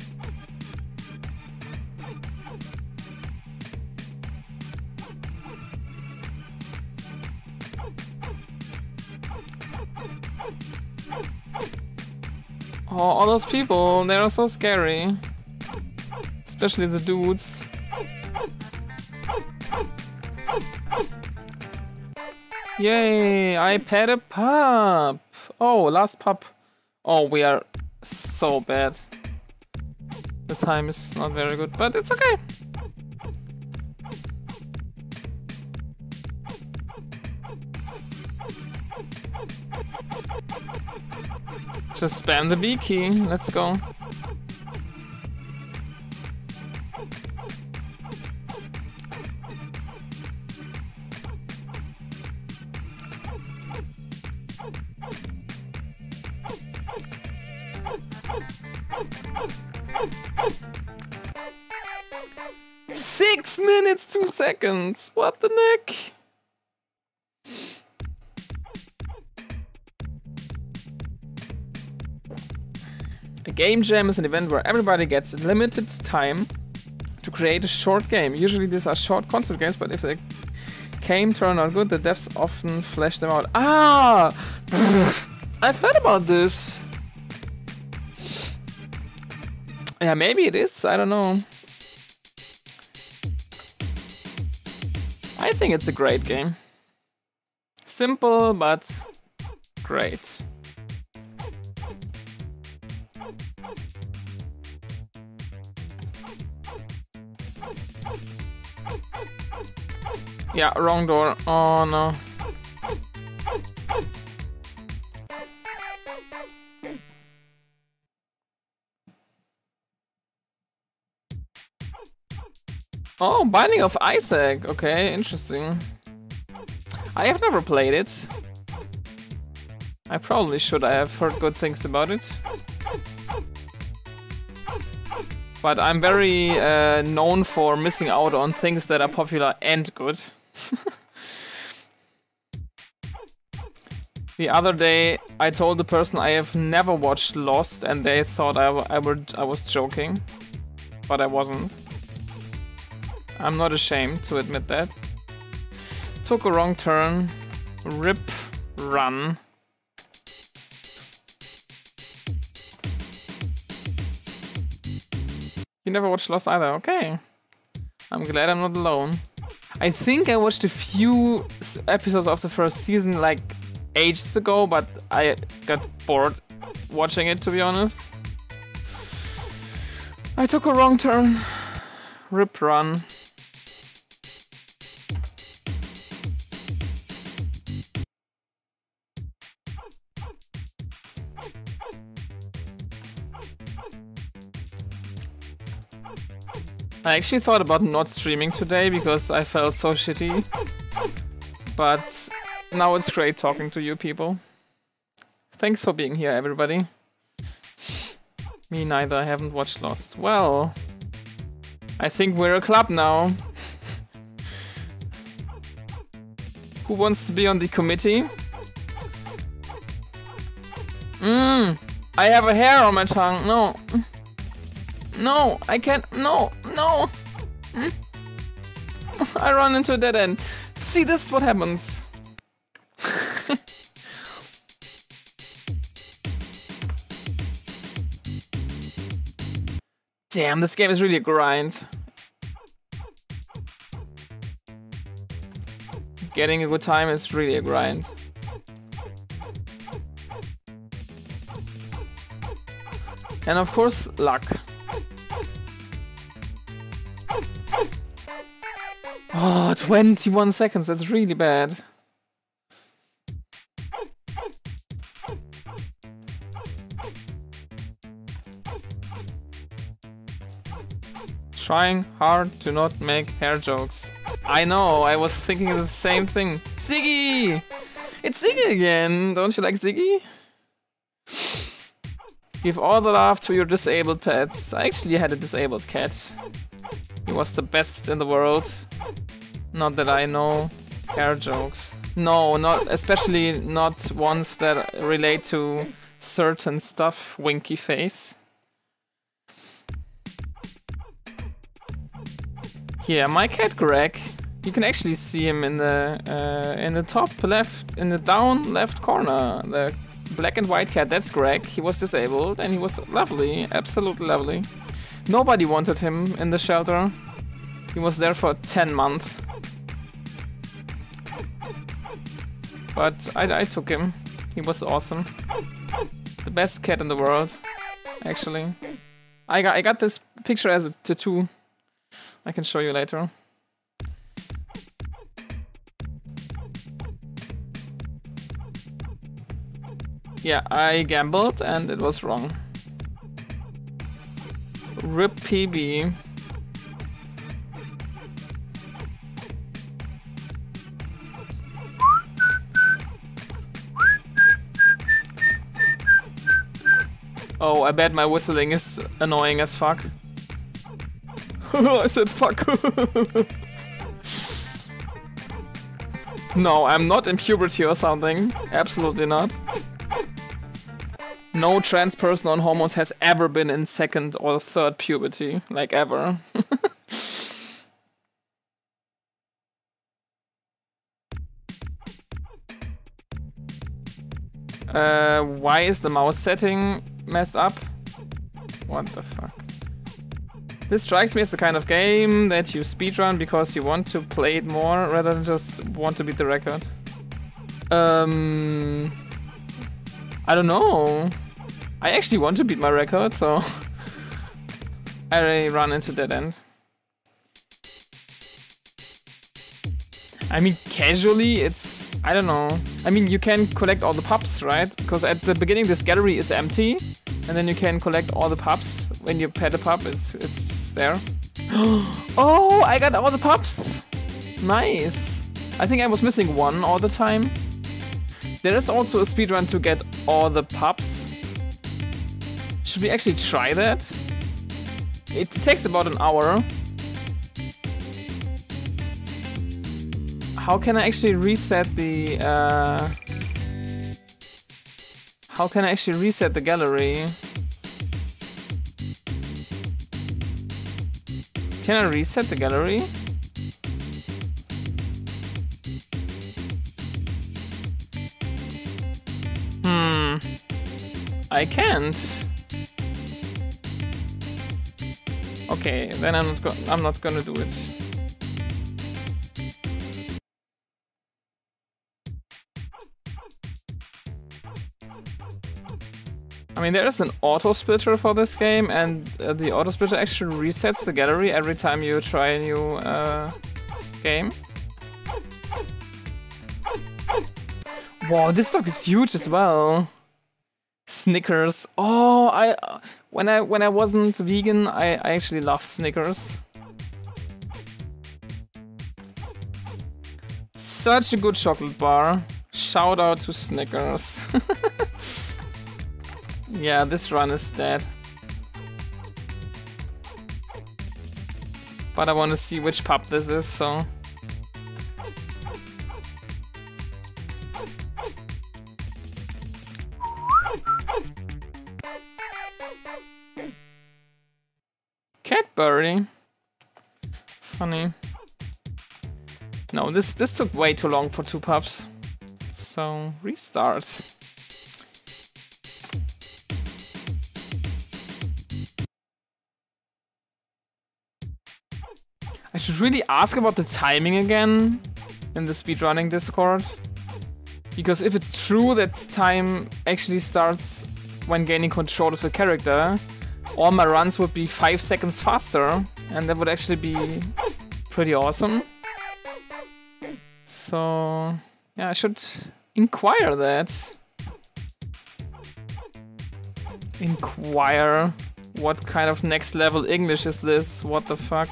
Oh, all those people, they are so scary. Especially the dudes. Yay, I pet a pup. Oh, last pup. Oh, we are so bad. The time is not very good, but it's okay. Just spam the B key. Let's go. 6 minutes, 2 seconds. What the heck? A game jam is an event where everybody gets limited time to create a short game. Usually these are short concept games, but if the game turn out good, the devs often flesh them out. Ah! I've heard about this. Yeah, maybe it is. I don't know. I think it's a great game. Simple, but great. Yeah, wrong door. Oh no. Oh, Binding of Isaac. Okay, interesting. I have never played it. I probably should. I have heard good things about it. But I'm very known for missing out on things that are popular and good. The other day, I told the person I have never watched Lost, and they thought I was joking, but I wasn't. I'm not ashamed to admit that. Took a wrong turn. Rip, run. You never watched Lost either, okay. I'm glad I'm not alone. I think I watched a few episodes of the first season like ages ago, but I got bored watching it, to be honest. I took a wrong turn. Rip, run. I actually thought about not streaming today because I felt so shitty. But now it's great talking to you people. Thanks for being here, everybody. Me neither, I haven't watched Lost. Well, I think we're a club now. Who wants to be on the committee? I have a hair on my tongue. No. No, I can't. No, no. I run into a dead end. See, this is what happens. Damn, this game is really a grind. Getting a good time is really a grind. And of course, luck. Oh, 21 seconds, that's really bad. Trying hard to not make hair jokes. I know, I was thinking of the same thing. Ziggy! It's Ziggy again! Don't you like Ziggy? Give all the love to your disabled pets. I actually had a disabled cat. He was the best in the world. Not that I know. Hair jokes. No, not especially not ones that relate to certain stuff. Winky face. Yeah, my cat Greg. You can actually see him in the top left, in the down left corner. The black and white cat. That's Greg. He was disabled and he was lovely, absolutely lovely. Nobody wanted him in the shelter. He was there for 10 months. But I took him. He was awesome. The best cat in the world, actually. I got this picture as a tattoo. I can show you later. Yeah, I gambled and it was wrong. RIP PB. Oh, I bet my whistling is annoying as fuck. I said fuck. No, I'm not in puberty or something. Absolutely not. No trans person on hormones has ever been in second or third puberty. Like, ever. Why is the mouse setting messed up? What the fuck? This strikes me as the kind of game that you speedrun because you want to play it more rather than just want to beat the record. I don't know. I actually want to beat my record, so I run into dead end. I mean, casually, it's... I don't know. I mean, you can collect all the pups, right? Because at the beginning, this gallery is empty. And then you can collect all the pups. When you pet a pup, it's there. Oh, I got all the pups! Nice. I think I was missing one all the time. There is also a speedrun to get all the pups. Should we actually try that? It takes about an hour. How can I actually reset the how can I actually reset the gallery? Can I reset the gallery? I can't. Okay, then I'm not gonna do it. I mean, there is an auto splitter for this game, and the auto splitter actually resets the gallery every time you try a new game. Wow, this dog is huge as well. Snickers. Oh, when I wasn't vegan, I actually loved Snickers. Such a good chocolate bar. Shout out to Snickers. Yeah, this run is dead. But I want to see which pup this is, so... Cadbury. Funny. No, this took way too long for 2 pups. So, restart. I should really ask about the timing again in the speedrunning Discord. Because if it's true that time actually starts when gaining control of the character, all my runs would be 5 seconds faster, and that would actually be pretty awesome. So, yeah, I should inquire that. Inquire? What kind of next level English is this? What the fuck?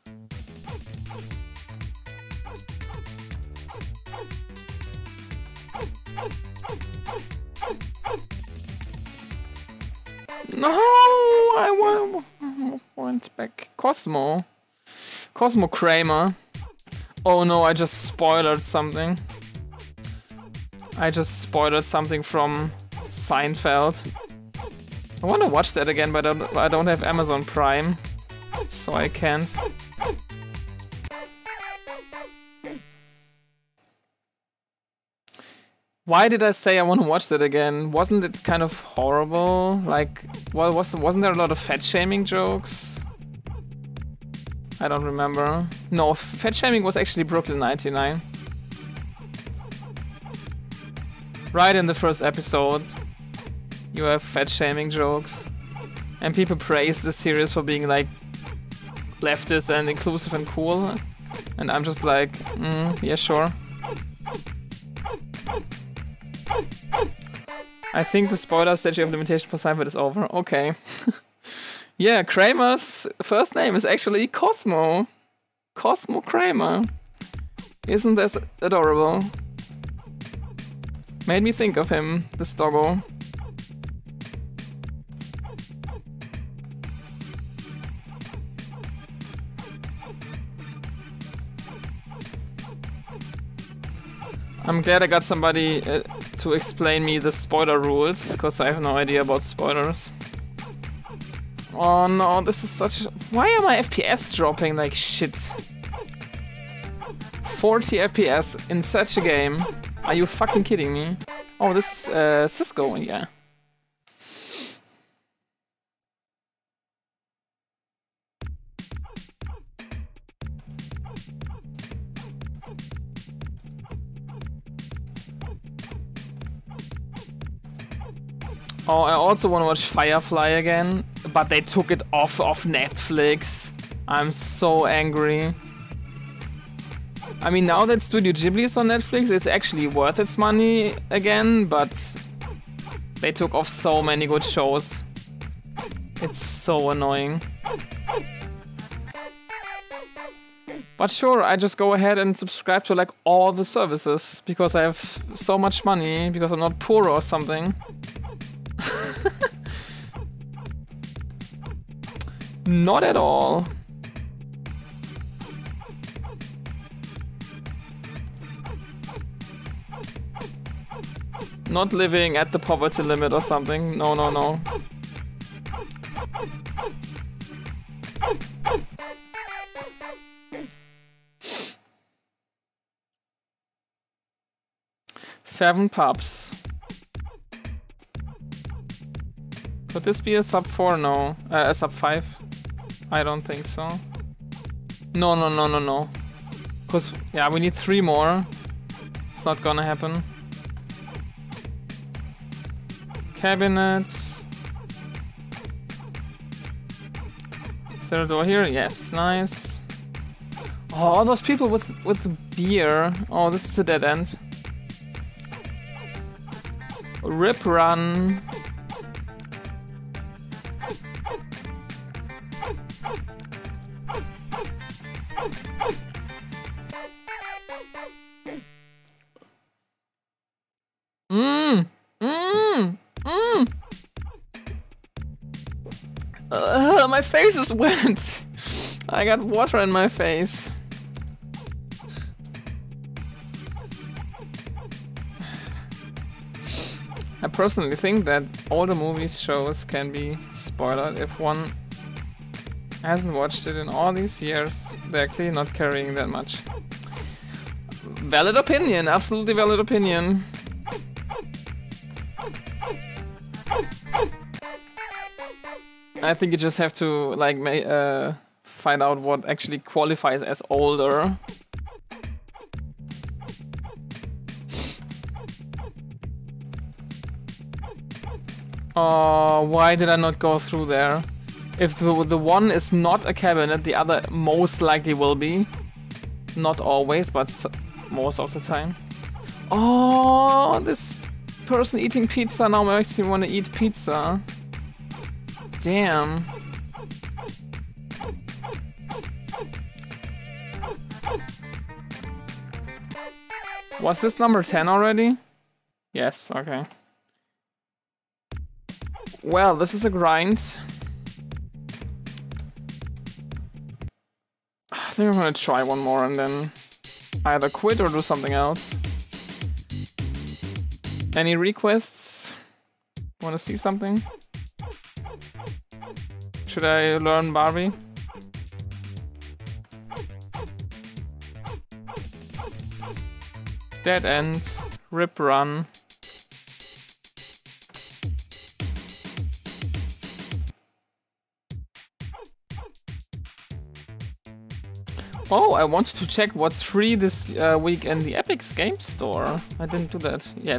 No, I went back. Cosmo Kramer. Oh no, I just spoiled something. I just spoiled something from Seinfeld. I want to watch that again, but I don't have Amazon Prime, so I can't. Why did I say I want to watch that again? Wasn't it kind of horrible? Like, well, wasn't there a lot of fat shaming jokes? I don't remember. No, fat shaming was actually Brooklyn 99. Right in the first episode, you have fat shaming jokes. And people praise this series for being like leftist and inclusive and cool. And I'm just like, yeah, sure. I think the spoiler statute of limitation for Seinfeld is over. Okay. Yeah, Kramer's first name is actually Cosmo. Cosmo Kramer. Isn't that adorable? Made me think of him, this doggo. I'm glad I got somebody to explain me the spoiler rules, because I have no idea about spoilers. Oh no, this is such... Why are my FPS dropping like shit? 40 FPS in such a game. Are you fucking kidding me? Oh, this is Cisco, yeah. Oh, I also want to watch Firefly again, but they took it off of Netflix. I'm so angry. I mean, now that Studio Ghibli is on Netflix, it's actually worth its money again, but they took off so many good shows. It's so annoying. But sure, I just go ahead and subscribe to like all the services, because I have so much money, because I'm not poor or something. Not at all. Not living at the poverty limit or something. No, no, no. Seven pups. Could this be a sub 4? No. A sub 5? I don't think so. No, no, no, no, no. Because, yeah, we need 3 more. It's not gonna happen. Cabinets. Is there a door here? Yes, nice. Oh, all those people with beer. Oh, this is a dead end. Rip run. My face is wet. I got water in my face. I personally think that all the movies shows can be spoiled if one hasn't watched it in all these years. They're clearly not carrying that much. Valid opinion, absolutely valid opinion. I think you just have to like find out what actually qualifies as older. Oh, why did I not go through there? If the one is not a cabinet, the other most likely will be. Not always, but most of the time. Oh, this person eating pizza now makes me want to eat pizza. Damn. Was this number 10 already? Yes, okay. Well, this is a grind. I think I'm gonna try one more and then either quit or do something else. Any requests? Wanna see something? Should I learn Barbie? Dead end, rip run. Oh, I wanted to check what's free this week in the Epic Games Store. I didn't do that yet.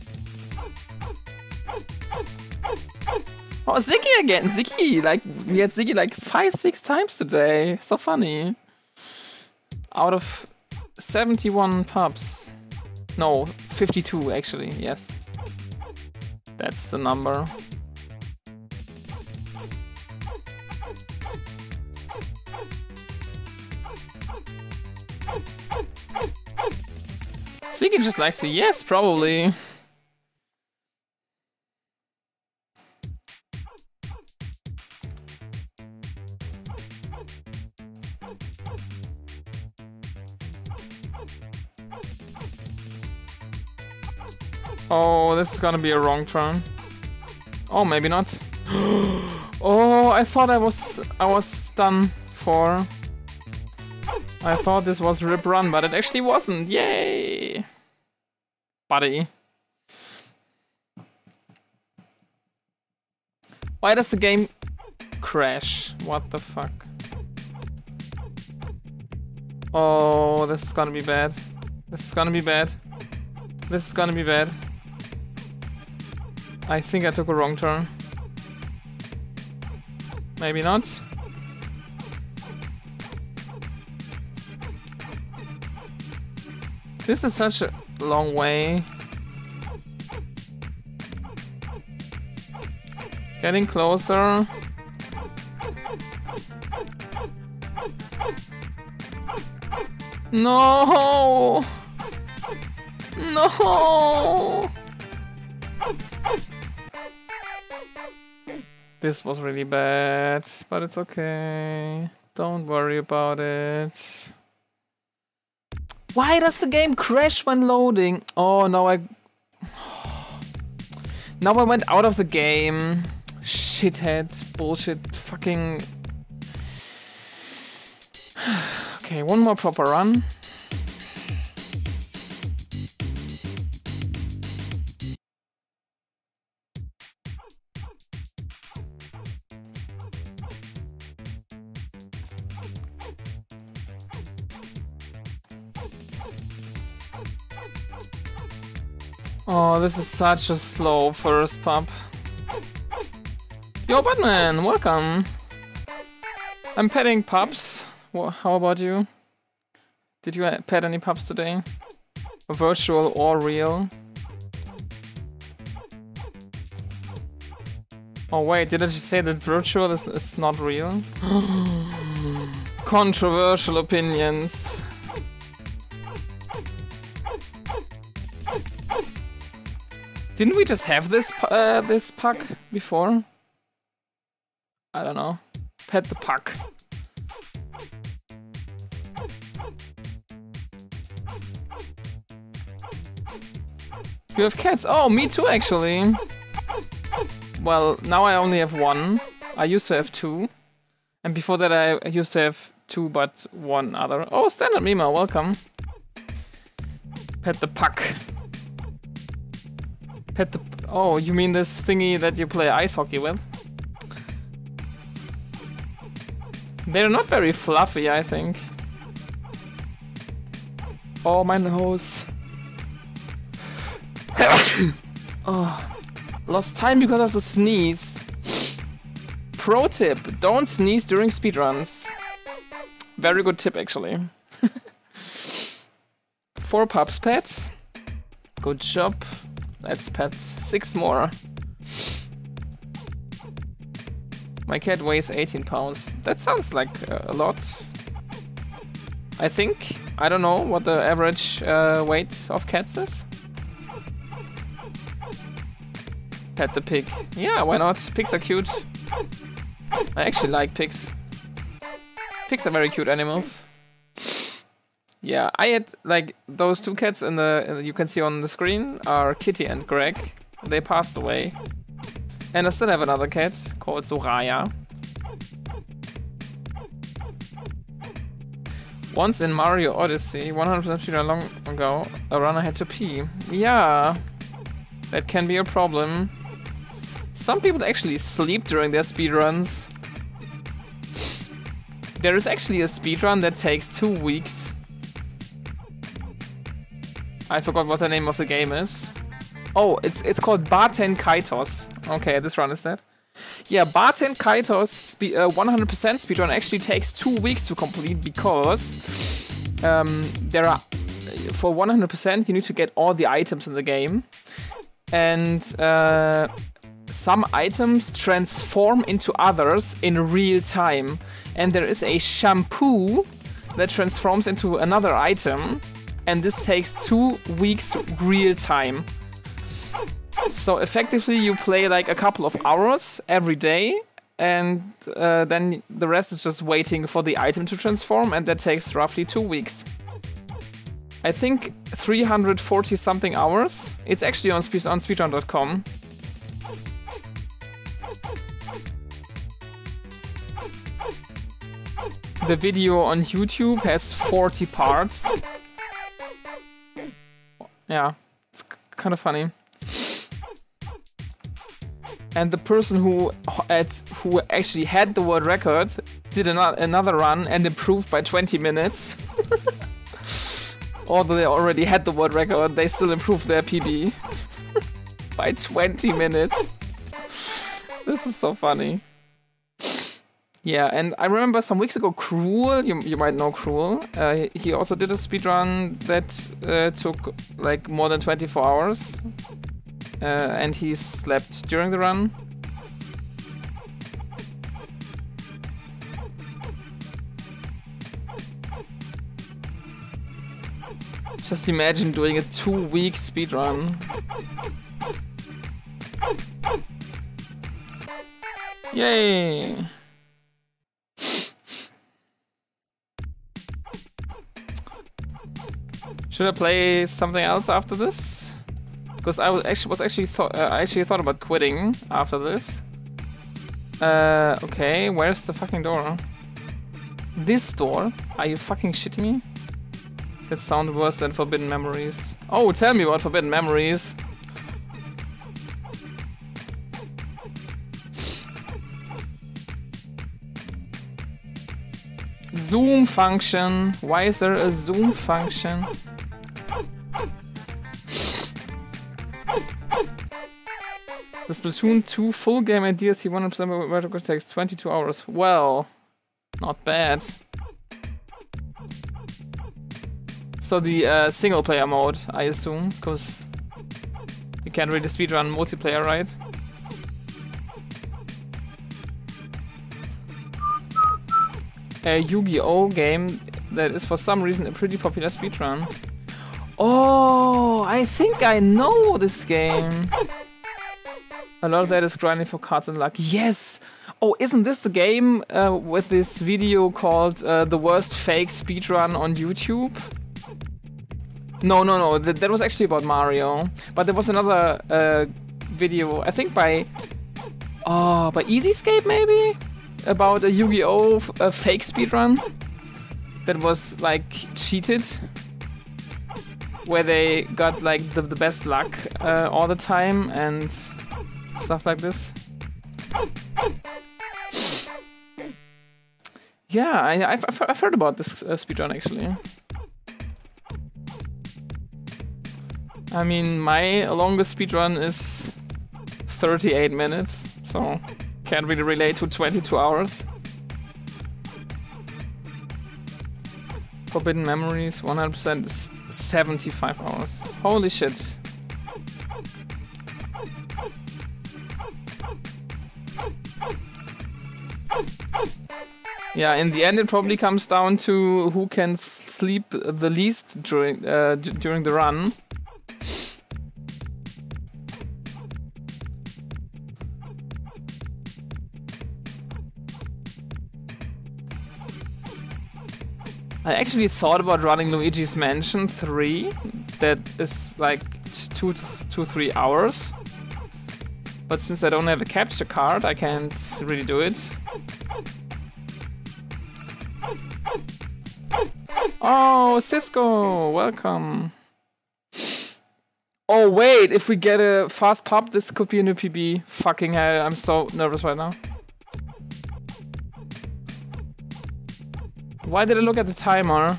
Oh, Ziggy again! Ziggy! Like, we had Ziggy like 5-6 times today. So funny. Out of 71 pups. No, 52 actually, yes. That's the number. Ziggy just likes you. Yes, probably. Oh, this is gonna be a wrong turn. Oh, maybe not. Oh, I thought I was done for. I thought this was rip run, but it actually wasn't. Yay! Buddy. Why does the game crash? What the fuck? Oh, this is gonna be bad. This is gonna be bad. This is gonna be bad. I think I took a wrong turn. Maybe not. This is such a long way. Getting closer. No! No! This was really bad, but it's okay. Don't worry about it. Why does the game crash when loading? Oh, now I went out of the game. Shithead, bullshit, fucking... Okay, one more proper run. Oh, this is such a slow first pup. Yo, Batman, welcome. I'm petting pups. How about you? Did you pet any pups today? Virtual or real? Oh wait, did I just say that virtual is not real? Controversial opinions. Didn't we just have this this puck before? I don't know. Pet the puck. You have cats? Oh, me too actually. Well, now I only have one. I used to have two. And before that I used to have two but one other. Oh, Standard Mima, welcome. Pet the puck. Pet the... Oh, you mean this thingy that you play ice hockey with? They're not very fluffy, I think. Oh, my nose. Oh, lost time because of the sneeze. Pro tip, don't sneeze during speedruns. Very good tip, actually. 4 pups pets. Good job. Let's pet 6 more. My cat weighs 18 pounds. That sounds like a lot. I think. I don't know what the average weight of cats is. Pet the pig. Yeah, why not? Pigs are cute. I actually like pigs. Pigs are very cute animals. Yeah, I had like those 2 cats in the you can see on the screen are Kitty and Greg. They passed away. And I still have another cat called Soraya. Once in Mario Odyssey, 100% speedrun long ago, a runner had to pee. Yeah, that can be a problem. Some people actually sleep during their speedruns. There is actually a speedrun that takes 2 weeks. I forgot what the name of the game is. Oh, it's called Baten Kaitos. Okay, this run is that. Yeah, Baten Kaitos 100% speedrun actually takes 2 weeks to complete because there are for 100% you need to get all the items in the game, and some items transform into others in real time, and there is a shampoo that transforms into another item, and this takes 2 weeks real time. So effectively you play like a couple of hours every day, and then the rest is just waiting for the item to transform, and that takes roughly 2 weeks. I think 340 something hours. It's actually on speedrun.com. The video on YouTube has 40 parts. Yeah, it's kind of funny. And the person who actually had the world record did another run and improved by 20 minutes. Although they already had the world record, they still improved their PB by 20 minutes. This is so funny. Yeah, and I remember some weeks ago, Cruel, you might know Cruel. He also did a speedrun that took like more than 24 hours. And he slept during the run. Just imagine doing a 2-week speedrun. Yay! Should I play something else after this? Because I actually thought about quitting after this. Okay, where's the fucking door? This door? Are you fucking shitting me? That sounds worse than Forbidden Memories. Oh, tell me about Forbidden Memories. Zoom function. Why is there a zoom function? The Splatoon 2 full game and DLC 100% vertical takes 22 hours. Well, not bad. So the single player mode, I assume, because you can't really speedrun multiplayer, right? A Yu-Gi-Oh game that is for some reason a pretty popular speedrun. Oh, I think I know this game. A lot of that is grinding for cards and luck. Yes! Oh, isn't this the game with this video called The Worst Fake Speedrun on YouTube? No. That was actually about Mario. But there was another video, I think by Easyscape maybe? About a Yu-Gi-Oh! Fake speedrun that was like cheated. Where they got like the best luck all the time and stuff like this. Yeah, I've heard about this speedrun actually. I mean, my longest speedrun is 38 minutes, so can't really relate to 22 hours. Forbidden Memories 100% is 75 hours. Holy shit. Yeah, in the end it probably comes down to who can sleep the least during the run. I actually thought about running Luigi's Mansion 3, that is like 2 to 3 hours. But since I don't have a capture card, I can't really do it. Oh, Cisco, welcome. Oh wait, if we get a fast pop, this could be a new PB. Fucking hell, I'm so nervous right now. Why did I look at the timer?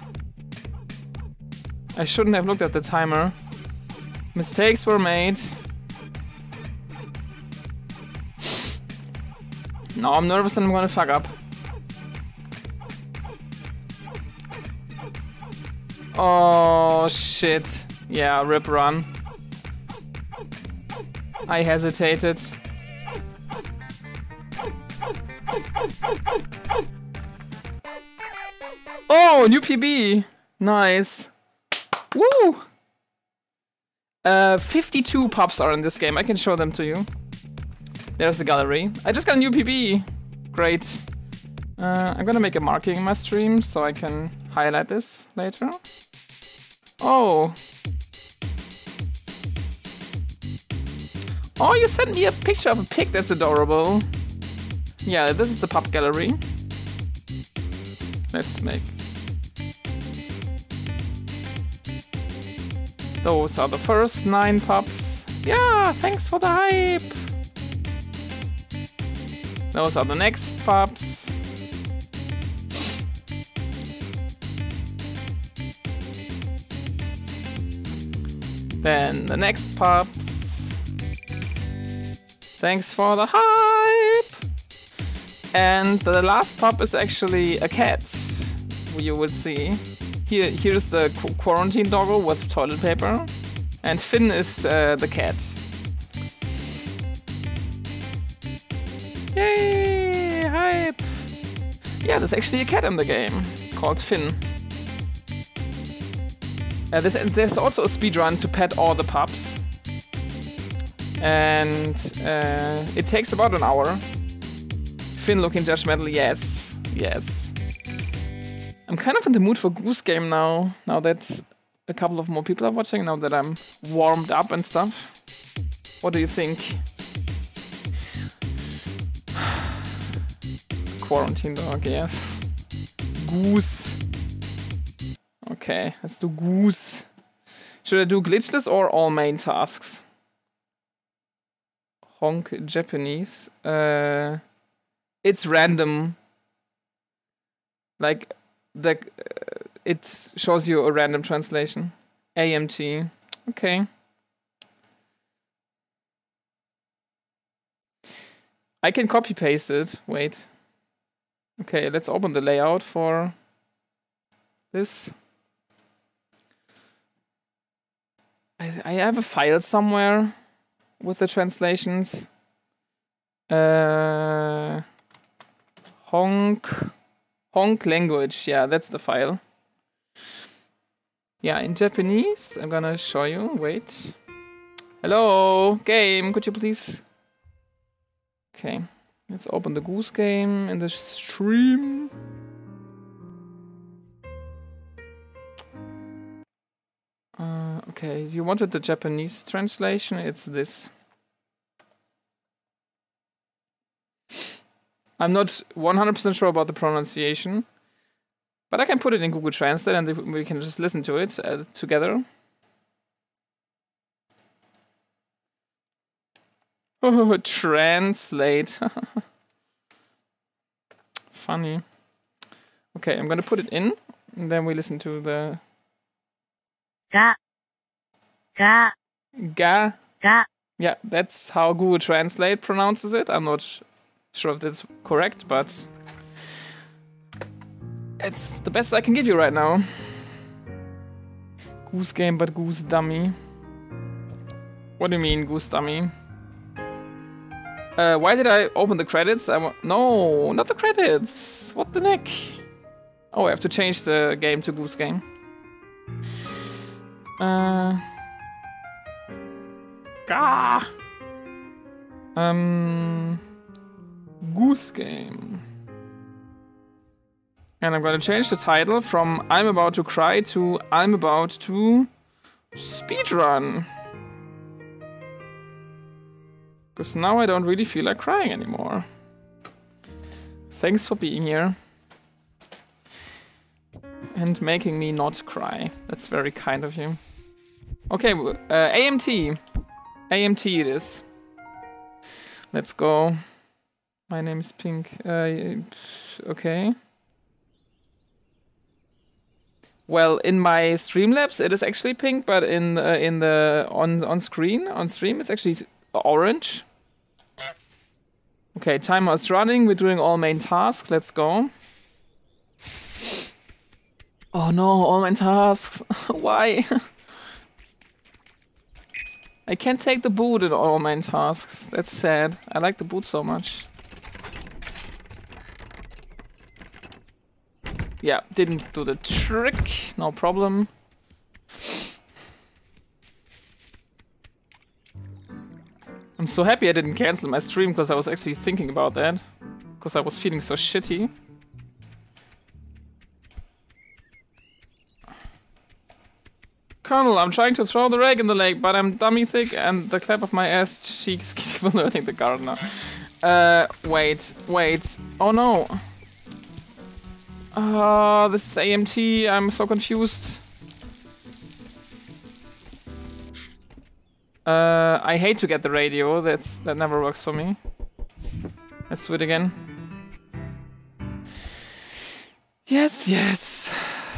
I shouldn't have looked at the timer. Mistakes were made. No, I'm nervous and I'm gonna fuck up. Oh shit. Yeah, rip run. I hesitated. Oh, new PB! Nice. Woo! 52 pops are in this game. I can show them to you. There's the gallery. I just got a new PB. Great. I'm gonna make a marking in my stream so I can highlight this later. Oh. Oh, you sent me a picture of a pig. That's adorable. Yeah, this is the pup gallery. Let's make... Those are the first 9 pups. Yeah, thanks for the hype. Those are the next pups. Then the next pups. Thanks for the hype. And the last pup is actually a cat. You will see. Here's the quarantine doggo with toilet paper. And Finn is the cat. Yay! Hype! Yeah, there's actually a cat in the game called Finn. There's also a speedrun to pet all the pups. And it takes about an hour. Finn looking judgmental, yes. Yes. I'm kind of in the mood for Goose Game now. Now that a couple of more people are watching, now that I'm warmed up and stuff. What do you think? Quarantine dog, yes. Goose. Okay, let's do Goose. Should I do glitchless or all main tasks? Honk Japanese. It's random. Like, it shows you a random translation. AMT. Okay. I can copy paste it. Wait. Okay, let's open the layout for this. I have a file somewhere with the translations. Honk language. Yeah, that's the file. Yeah, in Japanese. I'm gonna show you. Wait. Hello, game. Could you please... Okay. Let's open the Goose Game in the stream. Okay, you wanted the Japanese translation? It's this. I'm not 100% sure about the pronunciation, but I can put it in Google Translate and we can just listen to it together. Oh, translate. Funny. Okay, I'm gonna put it in, and then we listen to the... Ga. Yeah, that's how Google Translate pronounces it. I'm not sure if that's correct, but it's the best I can give you right now. Goose Game, but Goose Dummy. What do you mean, Goose Dummy? Why did I open the credits? No, not the credits. What the heck? Oh, I have to change the game to Goose Game. Goose Game. And I'm gonna change the title from I'm about to cry to I'm about to speedrun. Because now I don't really feel like crying anymore. Thanks for being here. And making me not cry. That's very kind of you. Okay, AMT. AMT it is. Let's go. My name is Pink. Okay. Well, in my Streamlabs it is actually pink, but on stream it's actually orange. Okay, timer is running. We're doing all main tasks. Let's go. Oh no, all main tasks. Why? I can't take the boot in all main tasks. That's sad. I like the boot so much. Yeah, didn't do the trick. No problem. I'm so happy I didn't cancel my stream because I was actually thinking about that. Because I was feeling so shitty. Colonel, I'm trying to throw the rake in the lake, but I'm dummy thick and the clap of my ass cheeks keep alerting the gardener. Wait. Oh no. This is AMT, I'm so confused. I hate to get the radio, that never works for me. Let's do it again. Yes.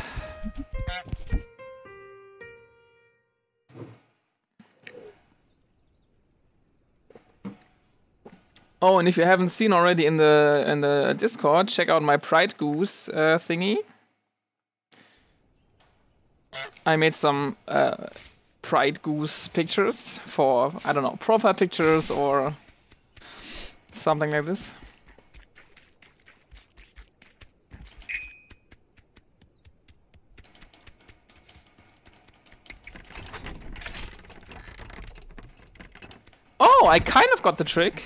Oh, and if you haven't seen already in the Discord, check out my Pride Goose thingy. I made some Pride Goose pictures for, I don't know, profile pictures or something like this. Oh, I kind of got the trick.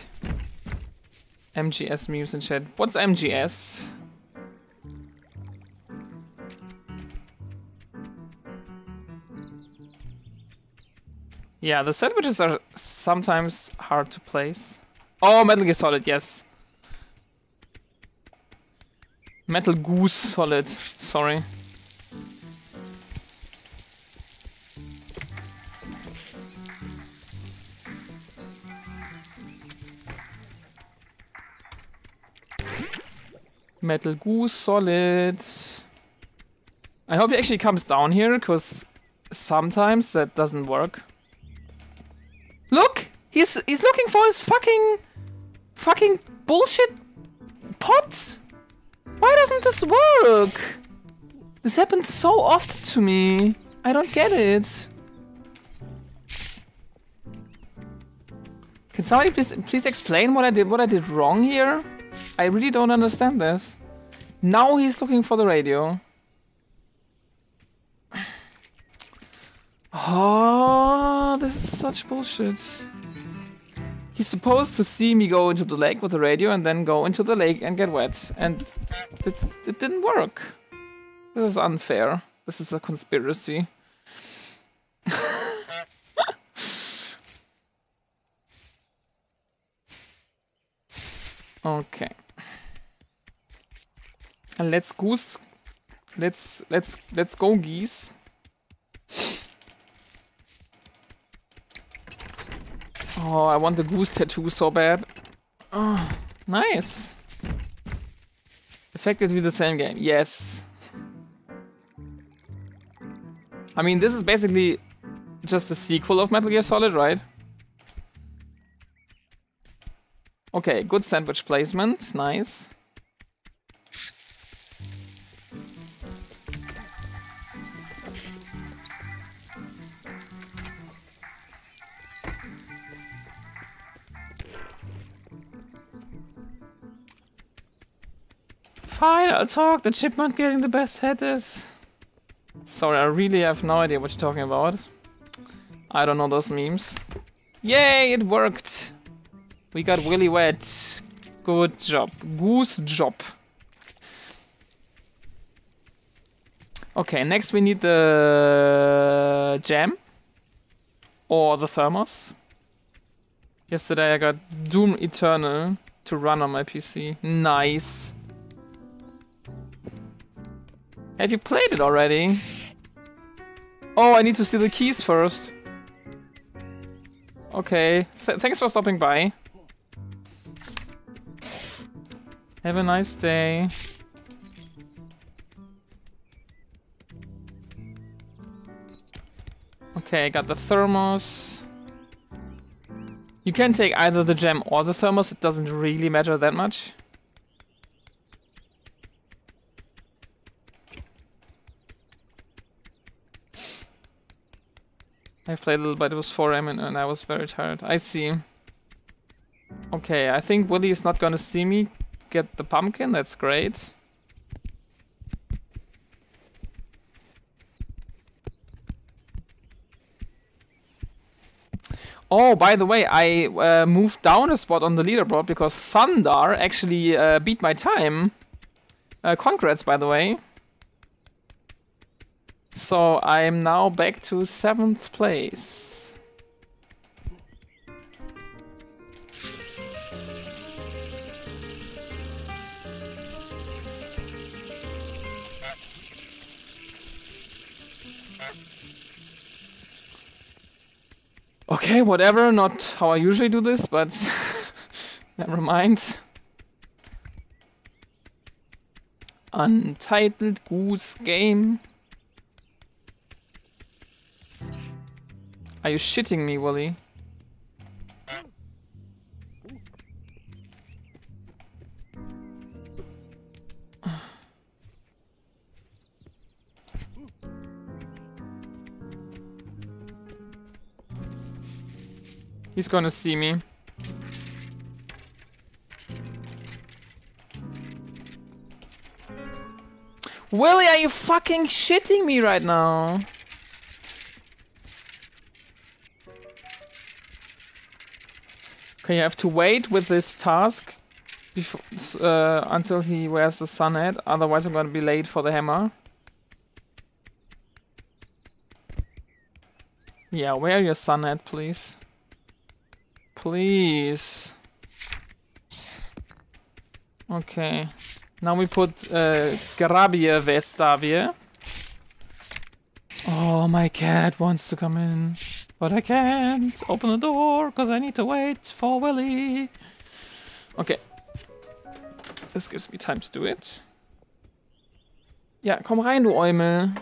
MGS memes in chat. What's MGS? Yeah, the sandwiches are sometimes hard to place. Oh, Metal Gear Solid, yes. Metal Goose Solid, sorry. Metal Goose Solid. I hope he actually comes down here, because sometimes that doesn't work. Look! He's looking for his fucking bullshit pot! Why doesn't this work? This happens so often to me. I don't get it. Can somebody please explain what I did wrong here? I really don't understand this. Now he's looking for the radio. Oh, this is such bullshit. He's supposed to see me go into the lake with the radio and then go into the lake and get wet. And it didn't work. This is unfair. This is a conspiracy. Okay. And let's go geese. Oh, I want the goose tattoo so bad. Oh, nice. Effectively the same game. Yes. I mean, this is basically just a sequel of Metal Gear Solid, right? Okay, good sandwich placement. Nice. Fine, I'll talk. The chipmunk getting the best head is... Sorry, I really have no idea what you're talking about. I don't know those memes. Yay, it worked! We got Willy wet. Good job. Goose job. Okay, next we need the jam. Or the thermos. Yesterday I got Doom Eternal to run on my PC. Nice. Have you played it already? Oh, I need to steal the keys first. Okay, thanks for stopping by. Have a nice day. Okay, I got the thermos. You can take either the gem or the thermos, it doesn't really matter that much. I played a little bit, it was 4 AM and I was very tired. I see. Okay, I think Willy is not gonna see me get the pumpkin, that's great. Oh, by the way, I moved down a spot on the leaderboard because Thunder actually beat my time. Congrats, by the way. So I'm now back to 7th place. Okay, whatever, not how I usually do this, but never mind. Untitled Goose Game. Are you shitting me, Willy? He's gonna see me. Willy, are you fucking shitting me right now? Okay, you have to wait with this task before, until he wears the sun hat, otherwise I'm gonna be late for the hammer. Yeah, wear your sun hat, please. Please. Okay. Now we put Grabie Vestavie. Oh, my cat wants to come in. But I can't open the door because I need to wait for Willy. Okay. This gives me time to do it. Ja, komm rein, du Eumel.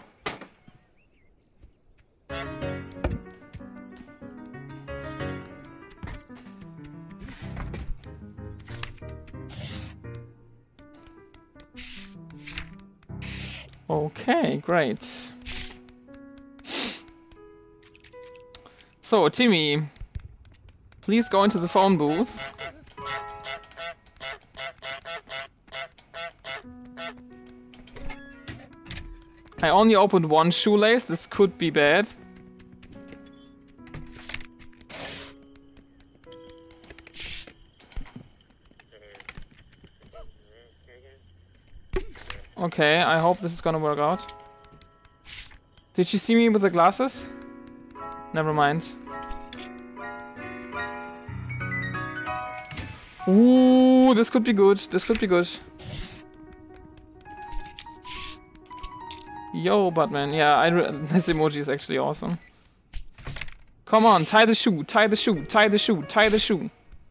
Okay, great. So, Timmy, please go into the phone booth. I only opened one shoelace, this could be bad. Okay, I hope this is gonna work out. Did she see me with the glasses? Never mind. Ooh, this could be good. This could be good. Yo, Batman. Yeah, this emoji is actually awesome. Come on, tie the shoe, tie the shoe, tie the shoe, tie the shoe.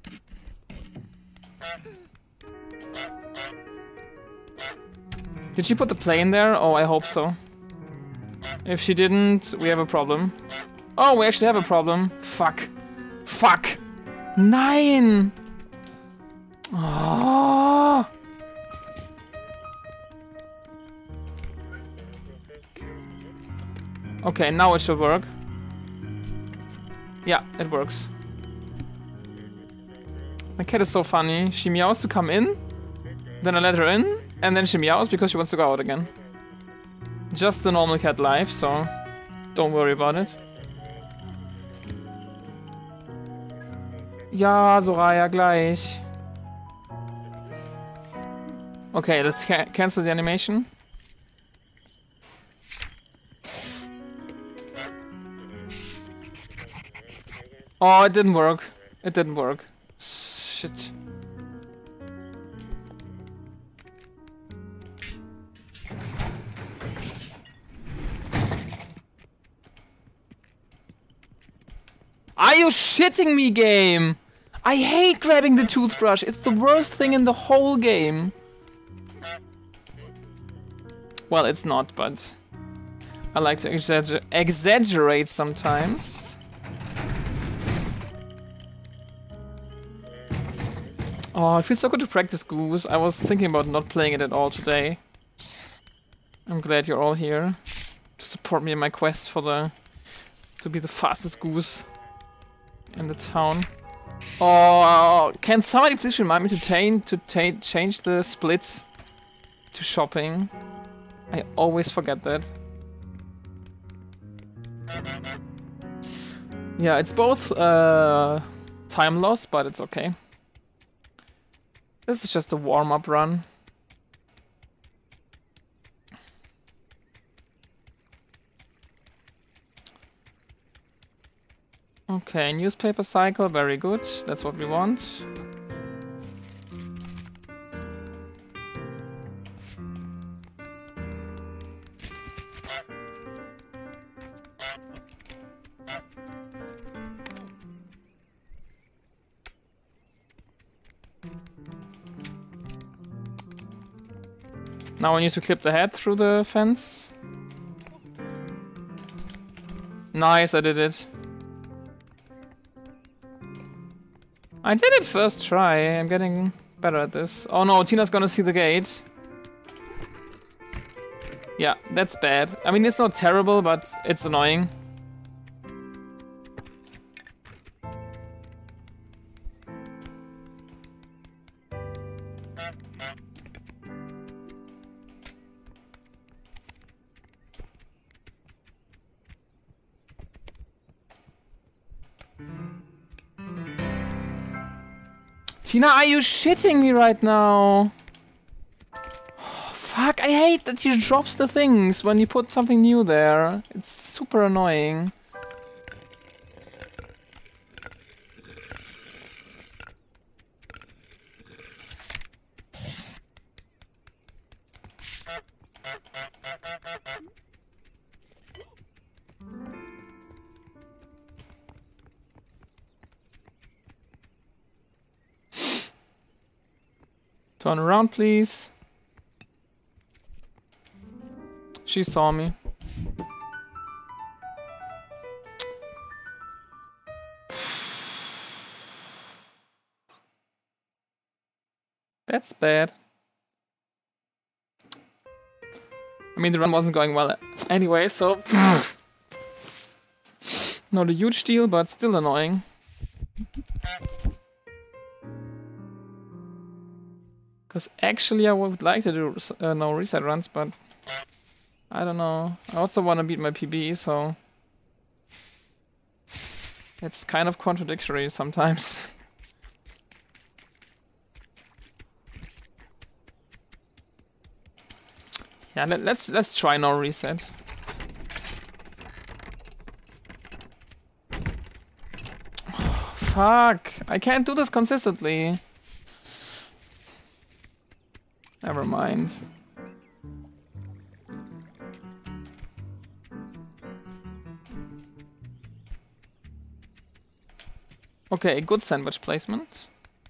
Did she put the plane there? Oh, I hope so. If she didn't, we have a problem. Oh, we actually have a problem. Fuck. Fuck. Nein! Oh. Okay, now it should work. Yeah, it works. My cat is so funny. She meows to come in, then I let her in, and then she meows because she wants to go out again. Just the normal cat life, so don't worry about it. Ja, Soraya, gleich. Okay, let's cancel the animation. Oh, it didn't work. It didn't work. Shit. Are you shitting me, game? I hate grabbing the toothbrush. It's the worst thing in the whole game. Well, it's not, but I like to exaggerate sometimes. Oh, it feels so good to practice Goose. I was thinking about not playing it at all today. I'm glad you're all here to support me in my quest for to be the fastest Goose in the town. Oh, can somebody please remind me to change the splits to shopping? I always forget that. Yeah, it's both time loss, but it's okay. This is just a warm-up run. Okay, newspaper cycle, very good. That's what we want. Now I need to clip the head through the fence. Nice, I did it. I did it first try. I'm getting better at this. Oh no, Tina's gonna see the gate. Yeah, that's bad. I mean, it's not terrible, but it's annoying. Tina, are you shitting me right now? Oh, fuck, I hate that he drops the things when you put something new there. It's super annoying. Turn around, please. She saw me. That's bad. I mean, the run wasn't going well anyway, so... Not a huge deal, but still annoying. Because actually I would like to do no reset runs, but I don't know. I also want to beat my PB, so it's kind of contradictory sometimes. Yeah, let's try no reset. Oh, fuck! I can't do this consistently. Never mind. Okay, good sandwich placement.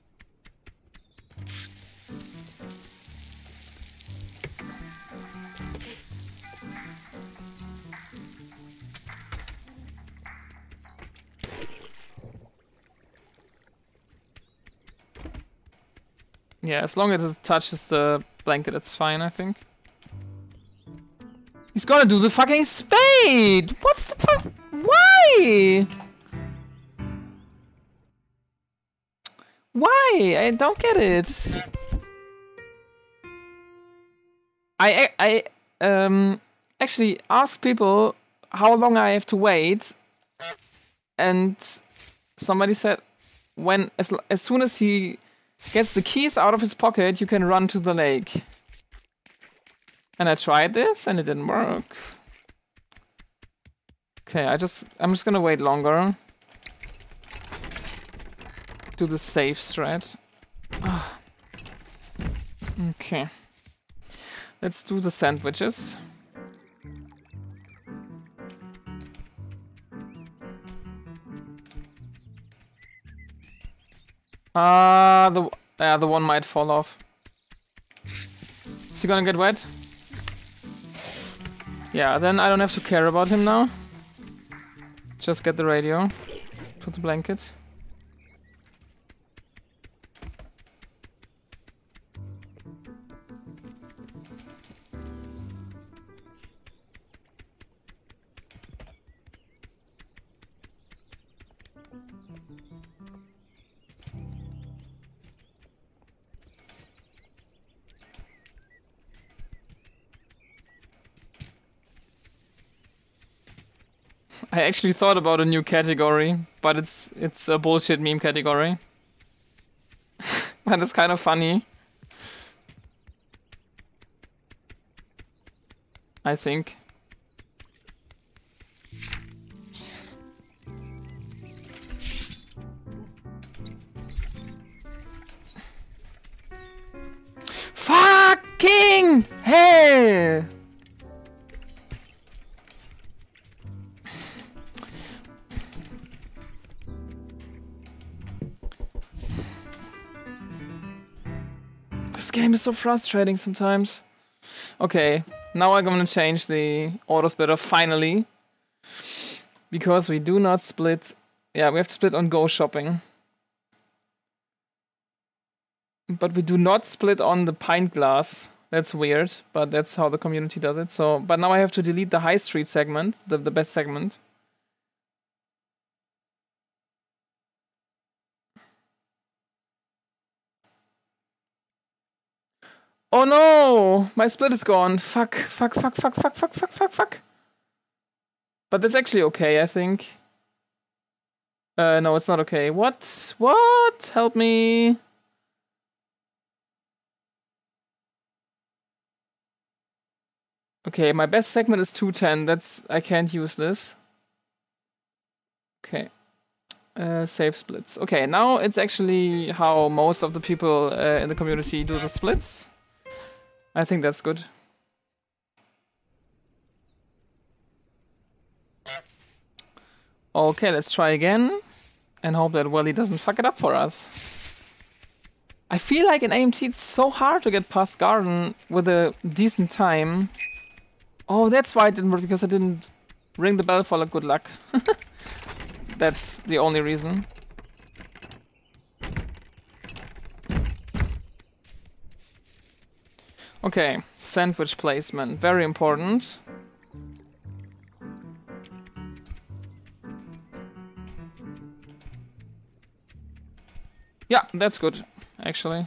Yeah, as long as it touches the blanket, it's fine, I think. He's gonna do the fucking spade! What's the fuck? Why? Why? I don't get it. I actually asked people how long I have to wait, and somebody said as soon as he gets the keys out of his pocket, you can run to the lake. And I tried this and it didn't work. Okay, I'm just gonna wait longer. Do the safe strat. Okay. Let's do the sandwiches. The one might fall off. Is he gonna get wet? Yeah, then I don't have to care about him now. Just get the radio. Put the blanket. I actually thought about a new category, but it's a bullshit meme category. But it's kind of funny. I think. Why? This game is so frustrating sometimes. Okay, now I'm gonna change the auto splitter finally. Because we do not split. Yeah, we have to split on Go Shopping. But we do not split on the pint glass. That's weird, but that's how the community does it. So, but now I have to delete the high street segment, the best segment. Oh no! My split is gone. Fuck. But that's actually okay, I think. No, it's not okay. What? What? Help me. Okay, my best segment is 210. That's... I can't use this. Okay. Save splits. Okay, now it's actually how most of the people in the community do the splits. I think that's good. Okay, let's try again. And hope that Willy doesn't fuck it up for us. I feel like in AMT it's so hard to get past Garden with a decent time. Oh, that's why it didn't work, because I didn't ring the bell for good luck. That's the only reason. Okay, sandwich placement, very important. Yeah, that's good, actually.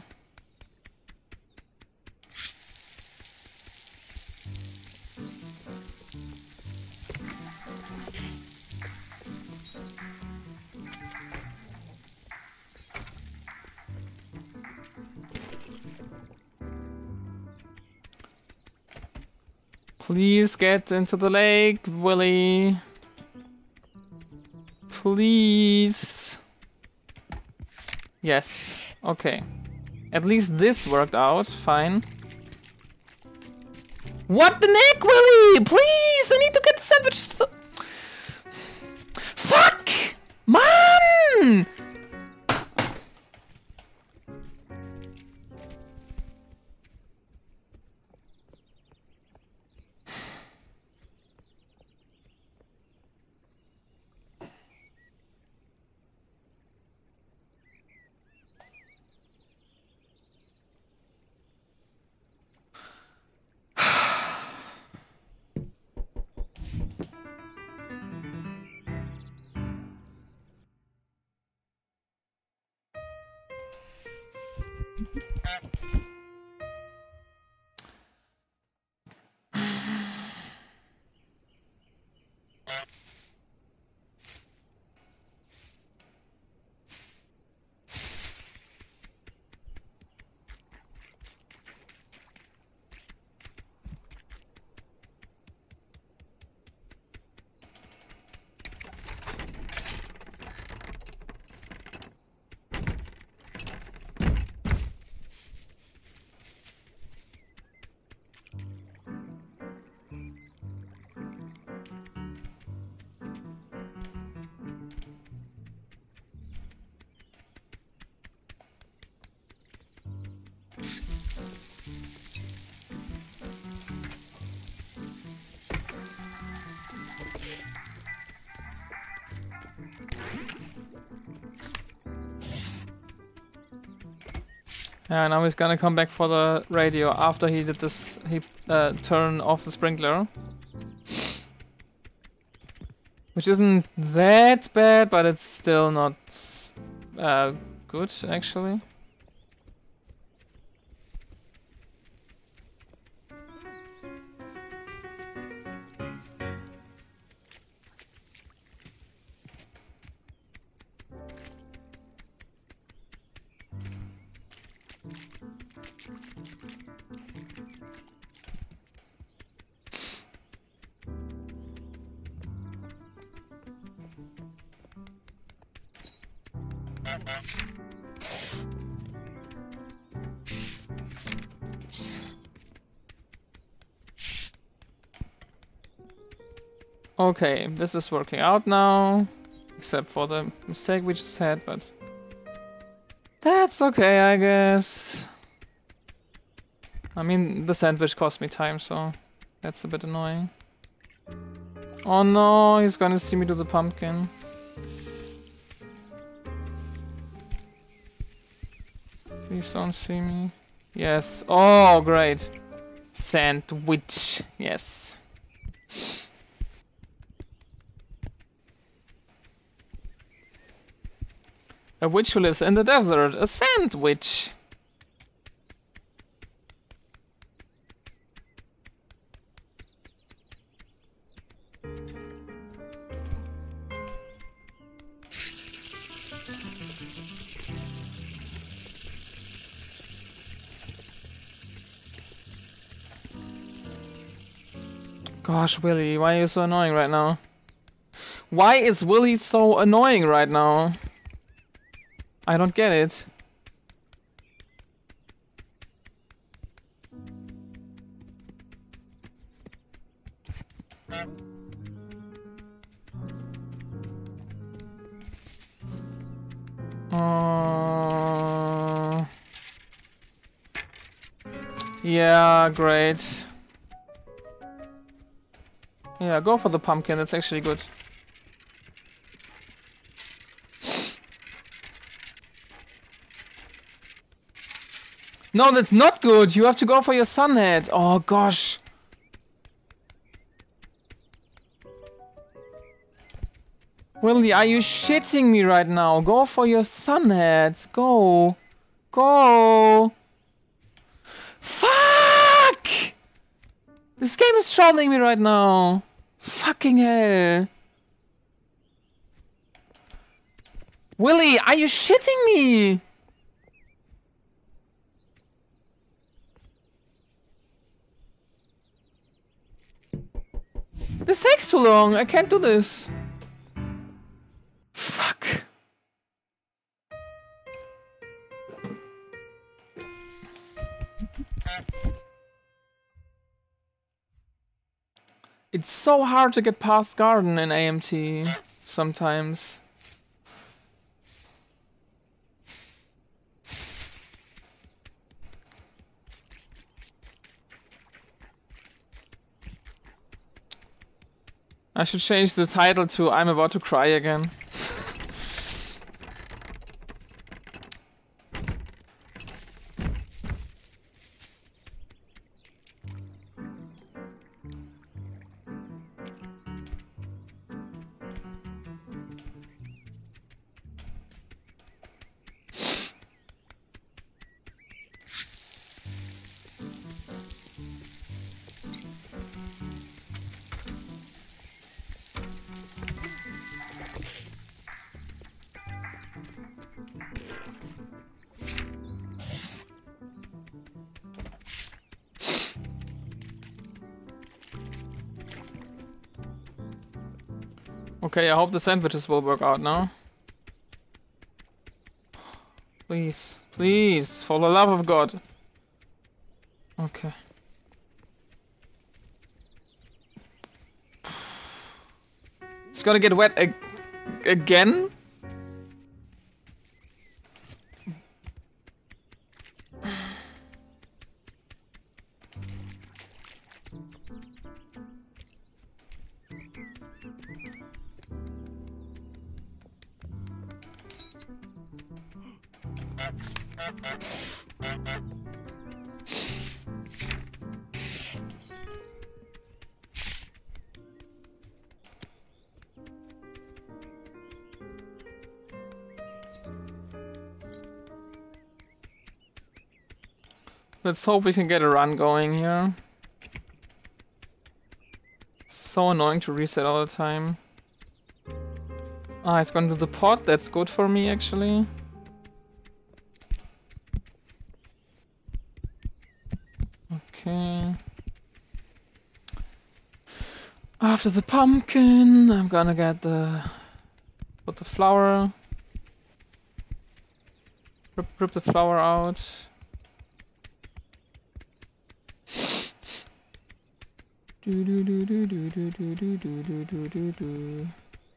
Please get into the lake, Willy. Please. Yes. Okay. At least this worked out. Fine. What the neck, Willy? Please! I need to get the sandwich. Fuck! Man! Yeah, now he's gonna come back for the radio after he did this. He turn off the sprinkler, which isn't that bad, but it's still not good actually. Okay, this is working out now. Except for the mistake we just had, but... that's okay, I guess. I mean, the sandwich cost me time, so... that's a bit annoying. Oh no, he's gonna see me do the pumpkin. Please don't see me. Yes. Oh, great. Sandwich. Yes. A witch who lives in the desert. A sandwich. Gosh, Willy, why are you so annoying right now? Why is Willy so annoying right now? I don't get it. Yeah, great. Yeah, go for the pumpkin, that's actually good. No, that's not good. You have to go for your sun head. Oh gosh. Willy, are you shitting me right now? Go for your sun head. Go. Go. Fuck! This game is trolling me right now. Fucking hell. Willy, are you shitting me? This takes too long. I can't do this. Fuck. It's so hard to get past garden in AMT sometimes. I should change the title to I'm about to cry again. Okay, I hope the sandwiches will work out now. Please, please, for the love of God. Okay. It's gonna get wet again? Let's hope we can get a run going here. It's so annoying to reset all the time. Ah, it's gonna do the pot. That's good for me, actually. Okay. After the pumpkin, I'm gonna get put the flower. Rip the flower out. Do do do do do do do do do do do do.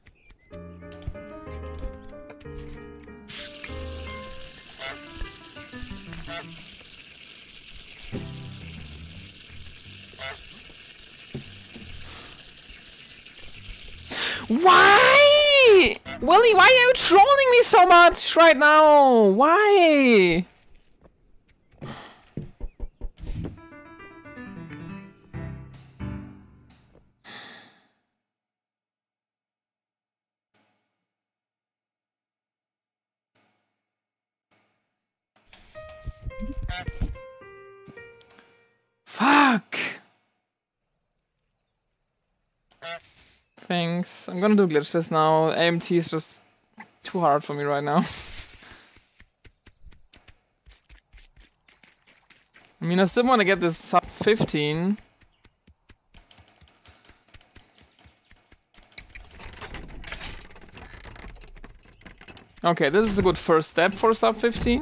Why? Willy, why are you trolling me so much right now? Why? Fuck. Thanks. I'm gonna do glitches now. AMT is just too hard for me right now. I mean, I still want to get this sub 15. Okay, this is a good first step for sub 15.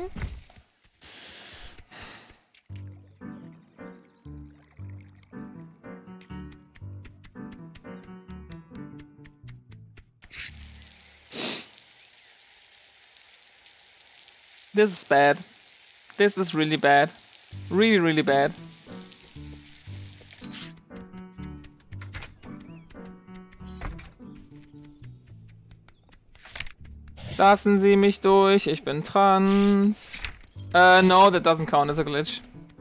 This is bad. This is really bad. Really, really bad. Lassen Sie mich durch, ich bin trans. No, that doesn't count as a glitch.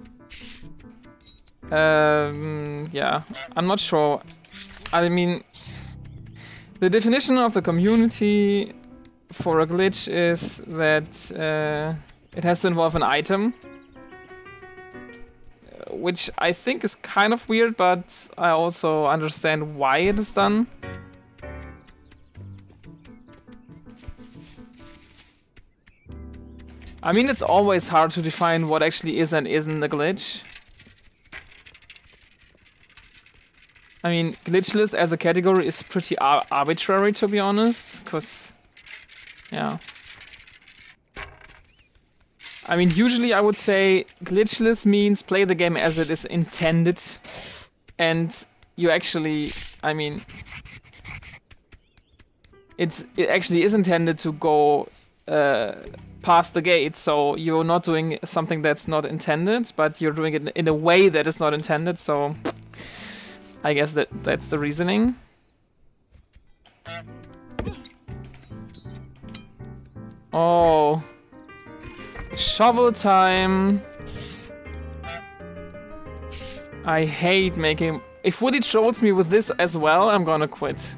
Yeah, I'm not sure. I mean, the definition of the community for a glitch is that it has to involve an item. Which I think is kind of weird, but I also understand why it is done. I mean, it's always hard to define what actually is and isn't a glitch. I mean, glitchless as a category is pretty arbitrary, to be honest, because, yeah. I mean, usually I would say glitchless means play the game as it is intended, and you actually, I mean, it actually is intended to go past the gate, so you're not doing something that's not intended, but you're doing it in a way that is not intended, so I guess that's the reasoning. Oh. Shovel time. I hate making... If Woody trolls me with this as well, I'm gonna quit.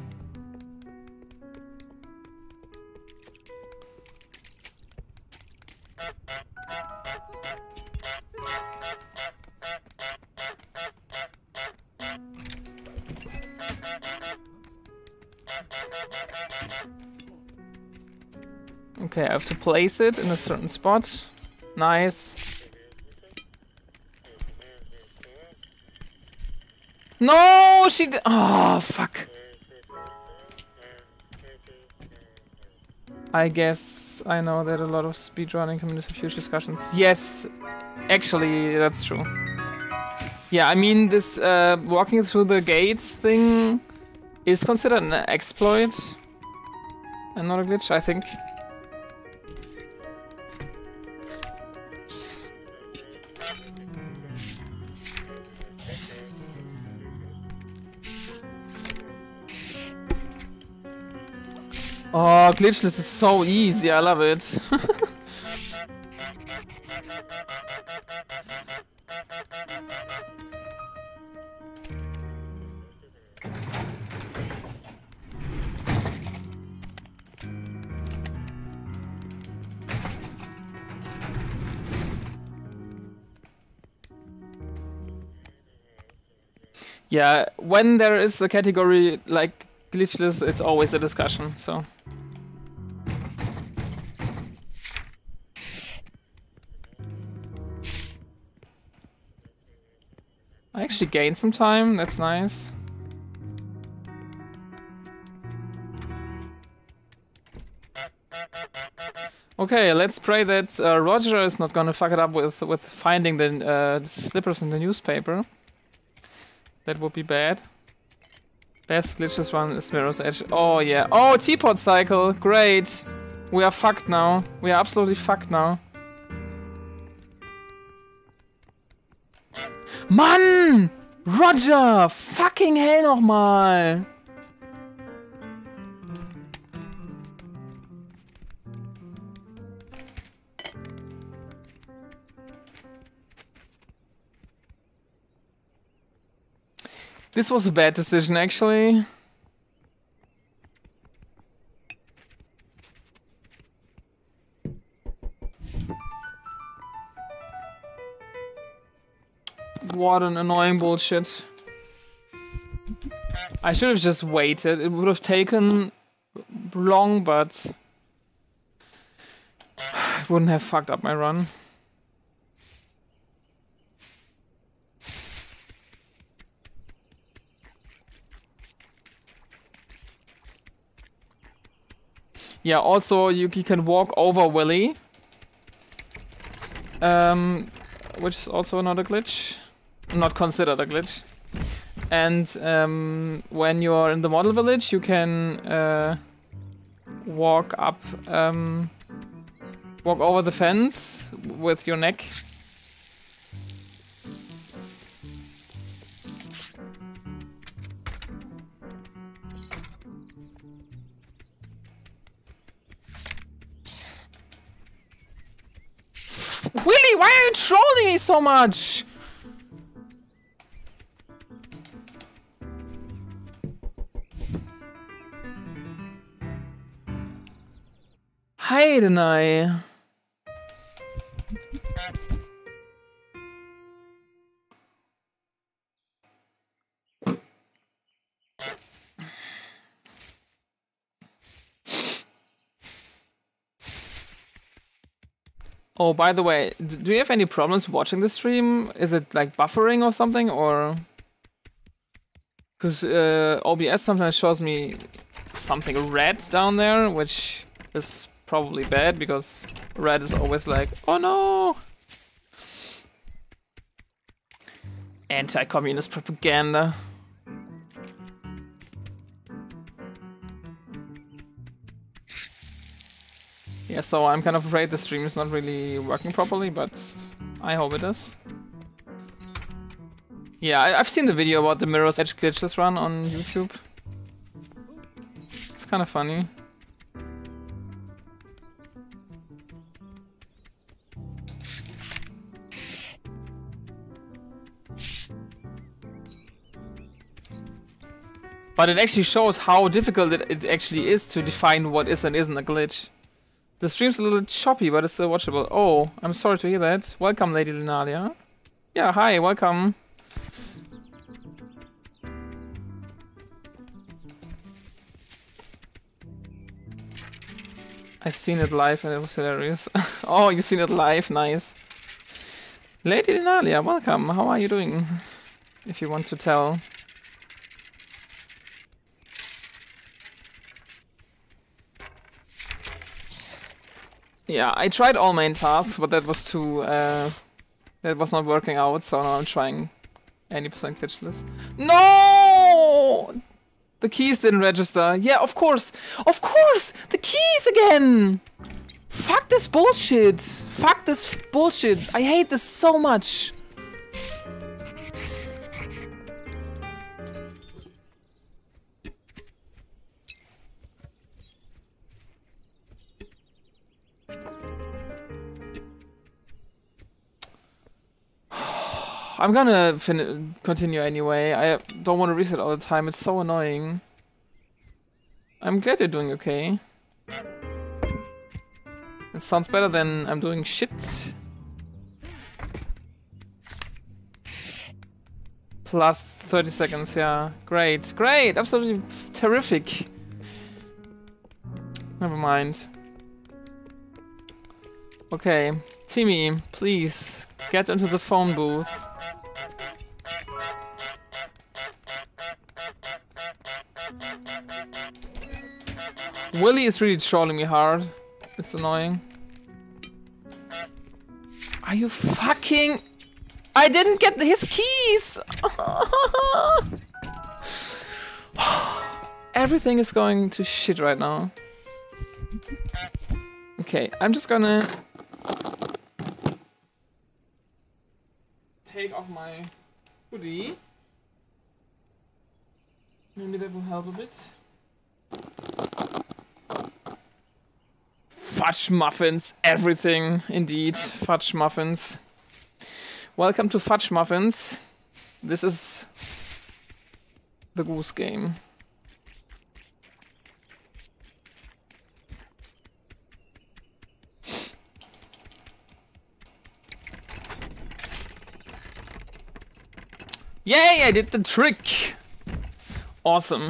Okay, I have to place it in a certain spot. Nice. No, she did. Oh, fuck. I guess I know that a lot of speedrunning communities have huge discussions. Yes, actually, that's true. Yeah, I mean, this walking through the gates thing is considered an exploit and not a glitch, I think. Oh, glitchless is so easy, I love it. Yeah, when there is a category like glitchless, it's always a discussion, so... I actually gained some time, that's nice. Okay, let's pray that Roger is not gonna fuck it up with finding the slippers in the newspaper. That would be bad. Best glitches run is Mirror's Edge. Oh yeah. Oh, teapot cycle. Great. We are fucked now. We are absolutely fucked now. Mann! Roger! Fucking hell nochmal! This was a bad decision, actually. What an annoying bullshit. I should have just waited. It would have taken long, but it wouldn't have fucked up my run. Yeah, also you can walk over Willy. Which is also another glitch. Not considered a glitch. And when you're in the model village, you can walk up, walk over the fence with your neck. Willy, why are you trolling me so much? Heidenei. Oh, by the way, do you have any problems watching the stream? Is it like buffering or something, or? Because OBS sometimes shows me something red down there, which is probably bad, because red is always like, oh no! Anti-communist propaganda. Yeah, so I'm kind of afraid the stream is not really working properly, but I hope it is. Yeah, I've seen the video about the Mirror's Edge glitches run on YouTube. It's kind of funny. But it actually shows how difficult it actually is to define what is and isn't a glitch. The stream's a little choppy, but it's still watchable. Oh, I'm sorry to hear that. Welcome, Lady Linalia. Yeah, hi, welcome. I've seen it live and it was hilarious. Oh, you've seen it live, nice. Lady Linalia, welcome. How are you doing? If you want to tell. Yeah, I tried all main tasks, but that was too, that was not working out, so now I'm trying any percent glitchless. No! The keys didn't register. Yeah, of course! Of course! The keys again! Fuck this bullshit! Fuck this bullshit! I hate this so much! I'm gonna continue anyway. I don't want to reset all the time. It's so annoying. I'm glad you're doing okay. It sounds better than I'm doing shit. Plus 30 seconds, yeah. Great, great, absolutely terrific. Never mind. Okay, Timmy, please get into the phone booth. Willy is really trolling me hard. It's annoying. Are you fucking... I didn't get his keys! Everything is going to shit right now. Okay, I'm just gonna take off my hoodie. Maybe that will help a bit. Fudge muffins, everything indeed. Fudge muffins. Welcome to Fudge Muffins. This is the Goose Game. Yay, I did the trick! Awesome.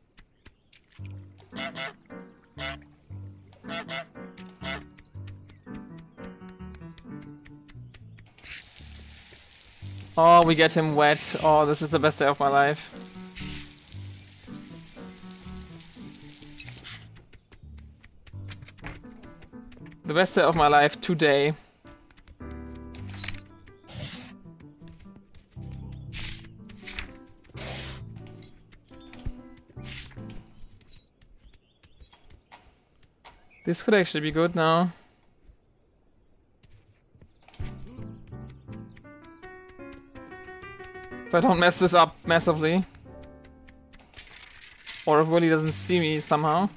Oh, we get him wet. Oh, this is the best day of my life. The best day of my life today. This could actually be good now. If I don't mess this up massively. Or if Willy doesn't see me somehow.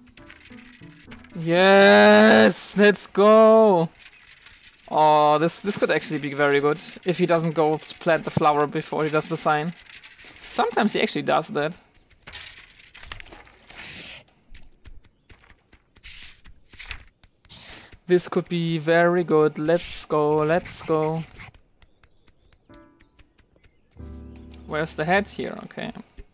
Yes! Let's go! Oh, this could actually be very good. If he doesn't go plant the flower before he does the sign. Sometimes he actually does that. This could be very good. Let's go, let's go. Where's the head? Here, okay.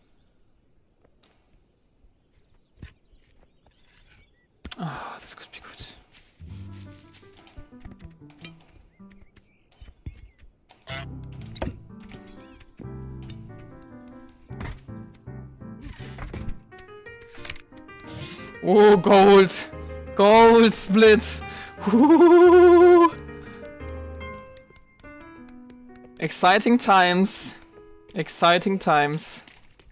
Oh, this could be good. Oh, gold! Gold split! Woo! Exciting times. Exciting times.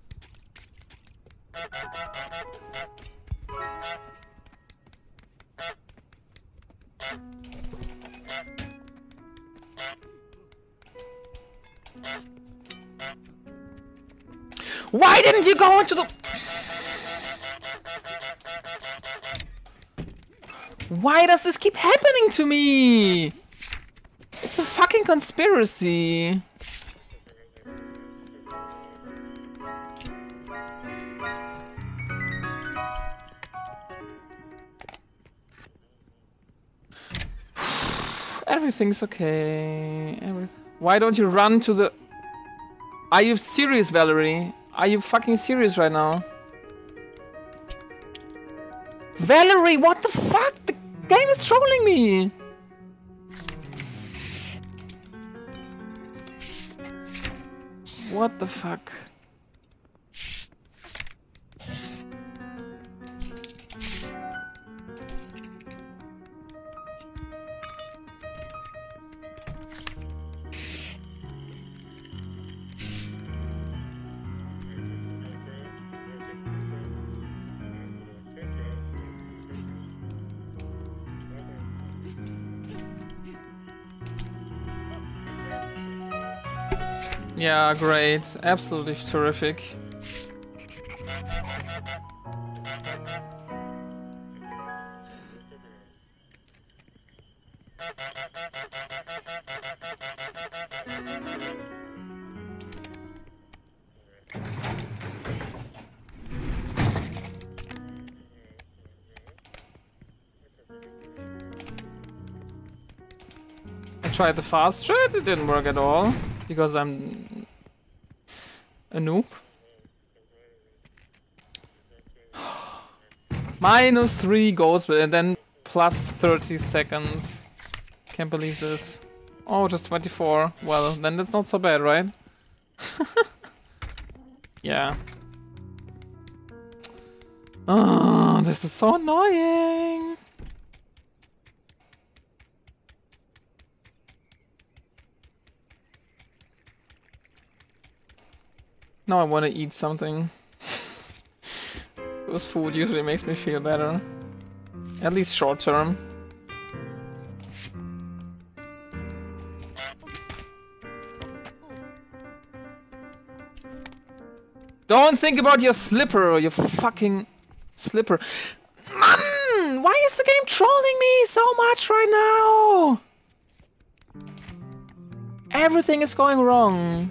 Why didn't you go into the... Why does this keep happening to me? It's a fucking conspiracy. Everything's okay. Why don't you run to the... Are you serious, Valerie? Are you fucking serious right now? Valerie, what the fuck? The game is trolling me! What the fuck? Yeah, great. Absolutely terrific. I tried the fast trade, it didn't work at all. Because I'm a noob. -3 goals, and then plus 30 seconds. Can't believe this. Oh, just 24. Well, then that's not so bad, right? Yeah. Oh, this is so annoying. Now I want to eat something. This food usually makes me feel better. At least short term. Don't think about your slipper, your fucking slipper. Man! Why is the game trolling me so much right now? Everything is going wrong.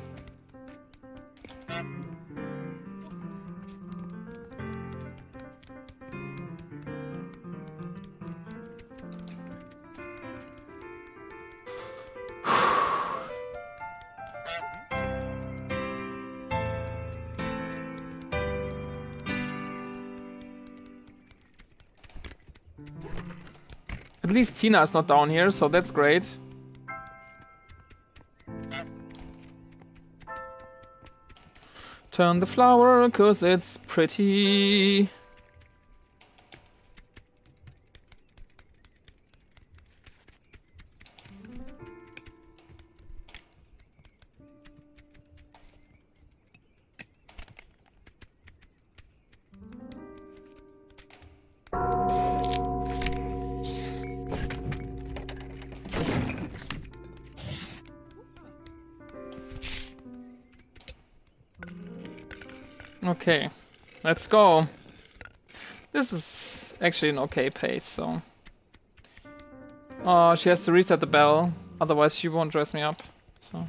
At least Tina is not down here, so that's great. Turn the flower, cause it's pretty. Okay, let's go. This is actually an okay pace, so... Oh, she has to reset the bell, otherwise she won't dress me up, so...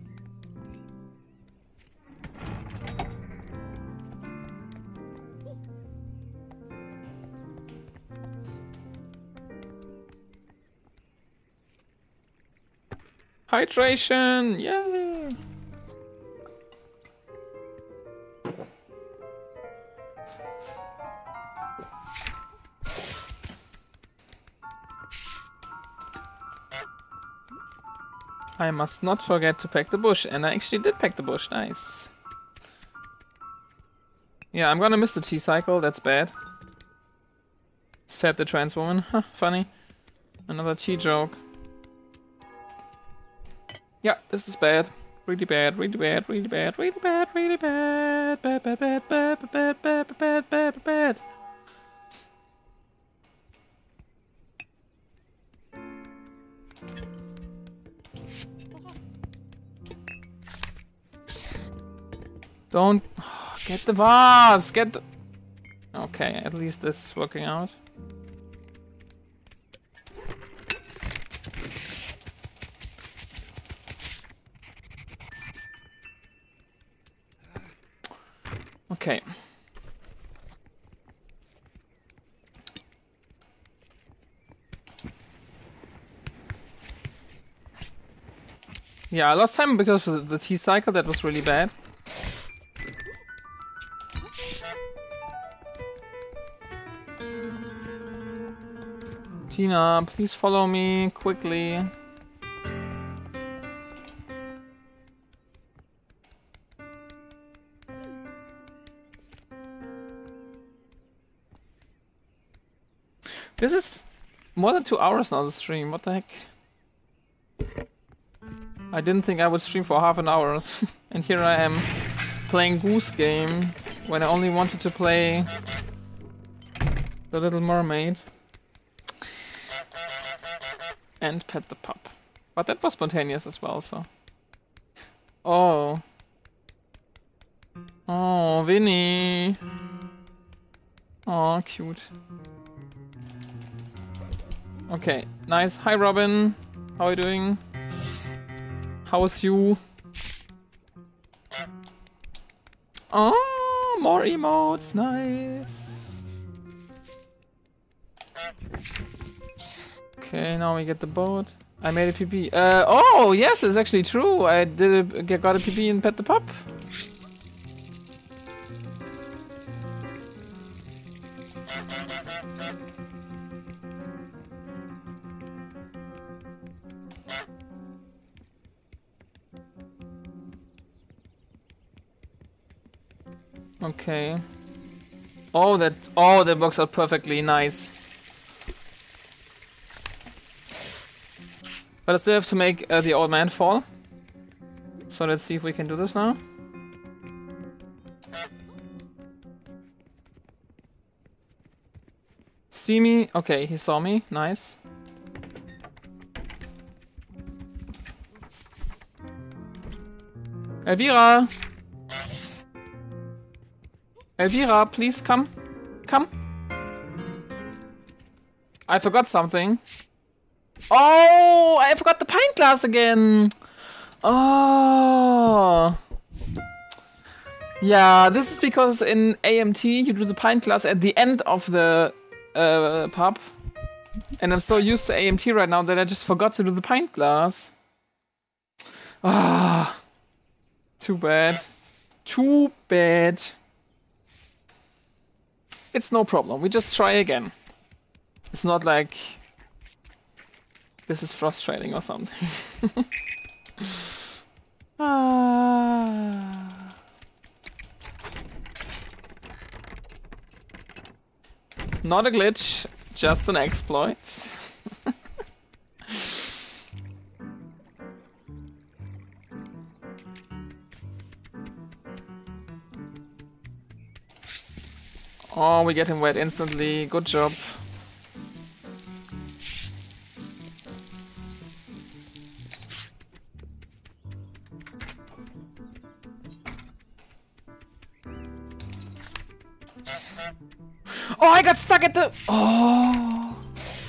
Hydration! Yay! I must not forget to pack the bush, and I actually did pack the bush, nice. Yeah, I'm gonna miss the tea cycle, that's bad. Said the trans woman, huh, funny. Another tea joke. Yeah, this is bad. Really bad, really bad, really bad, really bad, really bad. Bad, bad, bad, bad, bad, bad, bad, bad, bad, bad. Don't... Get the vase! Get the... Okay, at least this is working out. Okay. Yeah, I lost time because of the tea cycle, that was really bad. Tina, please follow me quickly. This is more than 2 hours now, the stream. What the heck? I didn't think I would stream for half an hour. And here I am playing Goose Game when I only wanted to play The Little Mermaid. And pet the pup. But that was spontaneous as well, so... Oh. Oh, Winnie. Oh, cute. Okay, nice. Hi, Robin. How are you doing? How's you? Oh, more emotes. Nice. Okay, now we get the boat. I made a PP. Oh, yes, it's actually true. I got a PP and pet the pup. Okay. Oh, that works out perfectly. Nice. But I still have to make the old man fall. So let's see if we can do this now. see me? Okay, he saw me. Nice. Elvira! Elvira, please come. Come. I forgot something. Oh, I forgot the pint glass again. Oh. Yeah, this is because in AMT you do the pint glass at the end of the pub. And I'm so used to AMT right now that I just forgot to do the pint glass. Ah. Too bad. Too bad. It's no problem. We just try again. It's not like this is frustrating or something. Not a glitch, just an exploit. Oh, we get him wet instantly. Good job. Oh, I got stuck at the... Oh.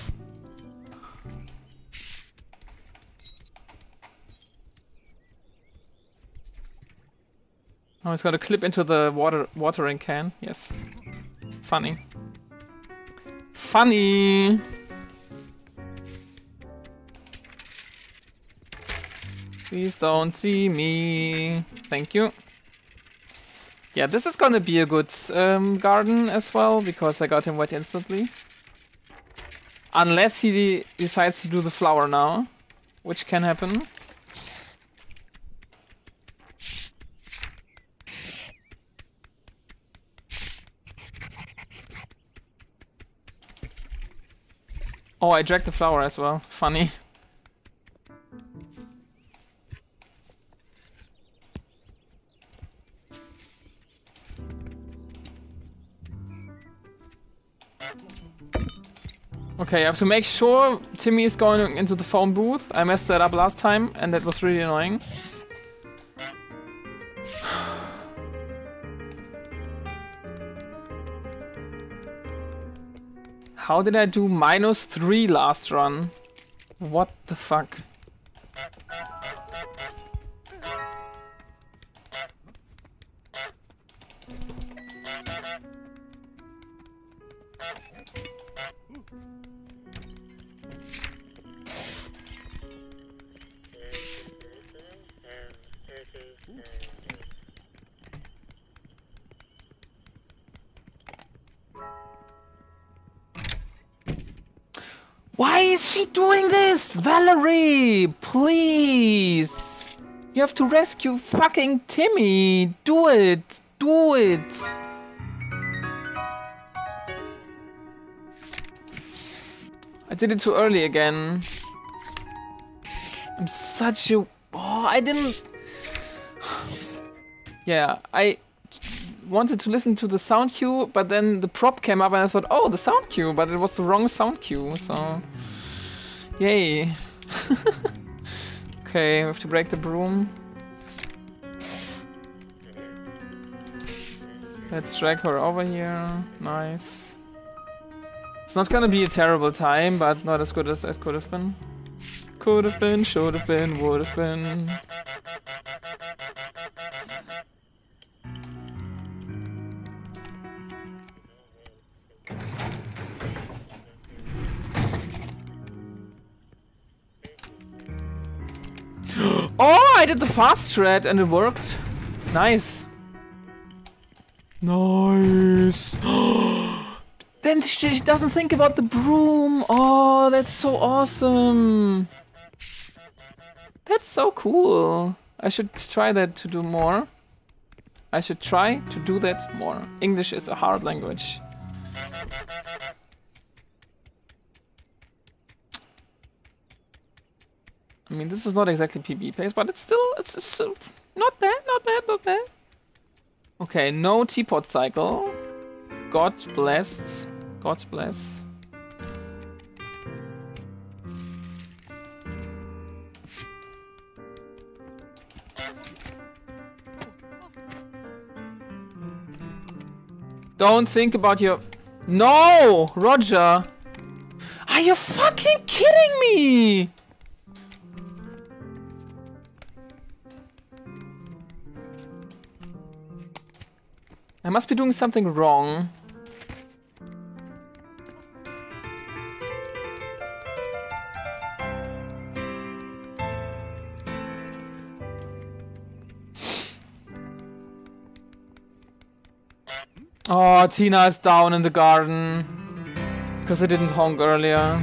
Oh, it's got to clip into the watering can. Yes. Funny. Funny! Please don't see me. Thank you. Yeah, this is gonna be a good garden as well, because I got him wet instantly. Unless he decides to do the flower now, which can happen. Oh, I dragged the flower as well. Funny. Okay, I have to make sure Timmy is going into the phone booth. I messed that up last time, and that was really annoying. How did I do -3 last run? What the fuck? Why is she doing this? Valerie, please. You have to rescue fucking Timmy. Do it. Do it. I did it too early again. I'm such a... Oh, I didn't... Yeah, I wanted to listen to the sound cue, but then the prop came up and I thought, oh, the sound cue, but it was the wrong sound cue, so... Yay. Okay, we have to break the broom. Let's drag her over here. Nice. It's not gonna be a terrible time, but not as good as it could have been. Could have been, should have been, would have been. Oh, I did the fast thread and it worked. Nice. Nice. Then she doesn't think about the broom. Oh, that's so awesome. That's so cool. I should try that to do more. I should try to do that more. English is a hard language. I mean, this is not exactly PB pace, but it's still, it's not bad, not bad, not bad. Okay, no teapot cycle. God blessed. God bless. Don't think about your... No! Roger! Are you fucking kidding me? I must be doing something wrong. Oh, Tina is down in the garden. Because I didn't honk earlier.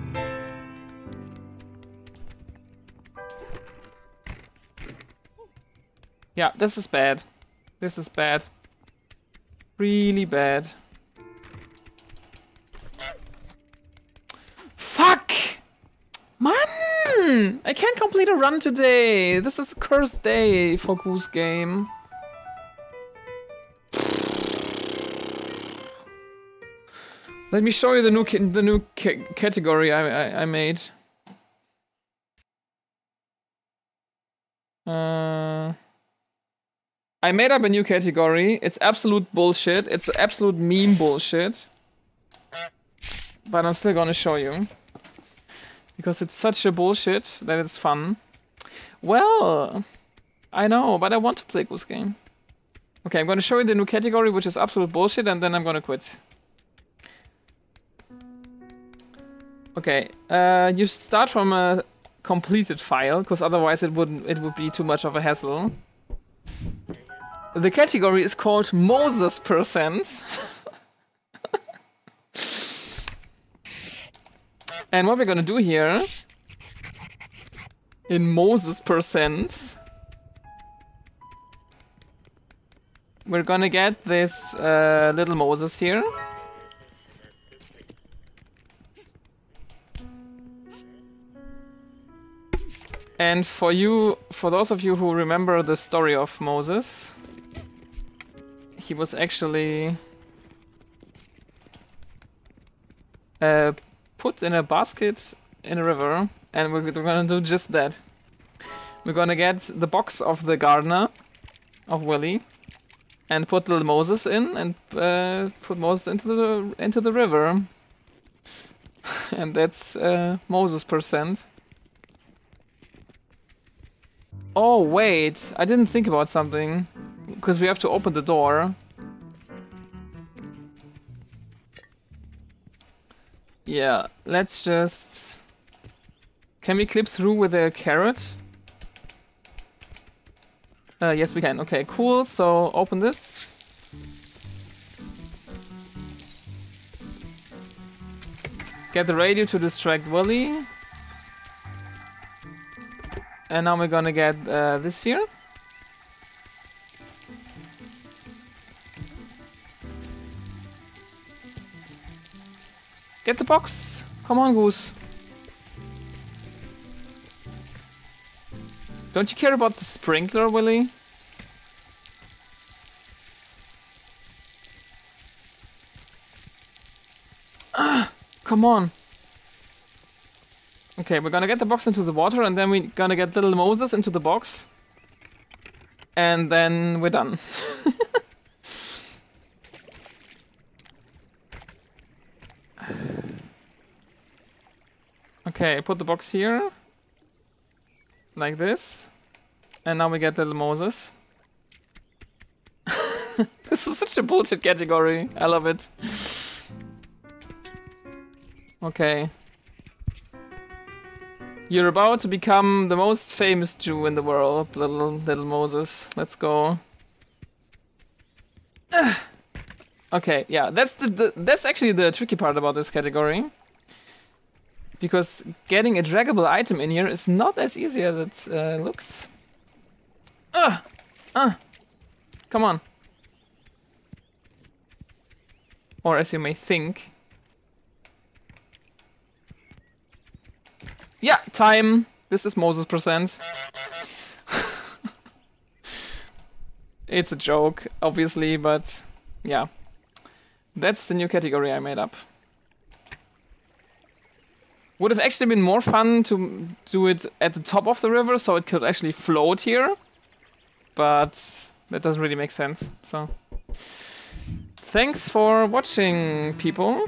Yeah, this is bad. This is bad. Really bad. Fuck! Man! I can't complete a run today. This is a cursed day for Goose Game. Let me show you the new category I made. I made up a new category. It's absolute bullshit. It's absolute meme bullshit. But I'm still gonna show you. Because it's such a bullshit that it's fun. Well, I know, but I want to play Goose Game. Okay, I'm gonna show you the new category, which is absolute bullshit, and then I'm gonna quit. Okay, you start from a completed file, because otherwise it would be too much of a hassle. The category is called Moses %. And what we're gonna do here in Moses %, we're gonna get this little Moses here. And for those of you who remember the story of Moses, he was actually put in a basket in a river, and we're gonna do just that. We're gonna get the box of the gardener, of Willy, and put little Moses in, and put Moses into the river. And that's Moses %. Oh wait, I didn't think about something, because we have to open the door. Yeah, let's just... Can we clip through with a carrot? Yes we can. Okay, cool. So open this. Get the radio to distract Willy. And now we're gonna get this here. Get the box! Come on, Goose. Don't you care about the sprinkler, Willy? Ah! Come on! Okay, we're gonna get the box into the water, and then we're gonna get little Moses into the box. And then we're done. Okay, put the box here. Like this. And now we get little Moses. This is such a bullshit category. I love it. Okay. You're about to become the most famous Jew in the world, little Moses. Let's go. Okay, yeah, that's actually the tricky part about this category. Because getting a draggable item in here is not as easy as it looks. Come on. Or as you may think. Yeah, time. This is Moses %. It's a joke, obviously, but yeah. That's the new category I made up. Would have actually been more fun to do it at the top of the river, so it could actually float here. But that doesn't really make sense, so... Thanks for watching, people.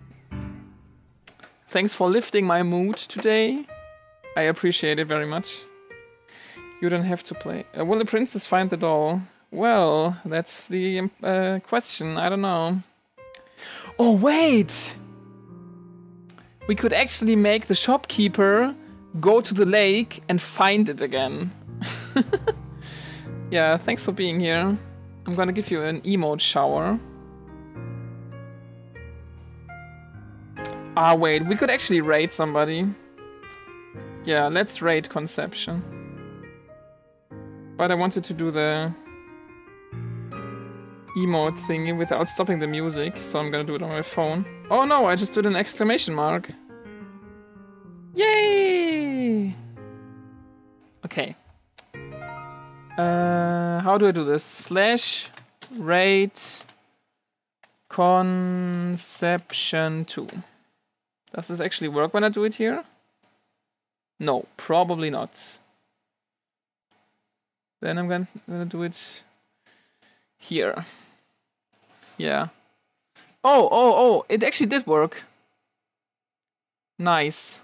Thanks for lifting my mood today. I appreciate it very much. You don't have to play. Will the princess find the doll? Well, that's the question. I don't know. Oh, wait! We could actually make the shopkeeper go to the lake and find it again. Yeah, thanks for being here. I'm gonna give you an emote shower. Ah, wait, we could actually raid somebody. Yeah, let's raid Conception. But I wanted to do the emote thingy without stopping the music, so I'm gonna do it on my phone. Oh no, I just did an exclamation mark. Yay! Okay. How do I do this? / raid Conception 2. Does this actually work when I do it here? No, probably not. Then I'm gonna do it here. Yeah. Oh, it actually did work. Nice.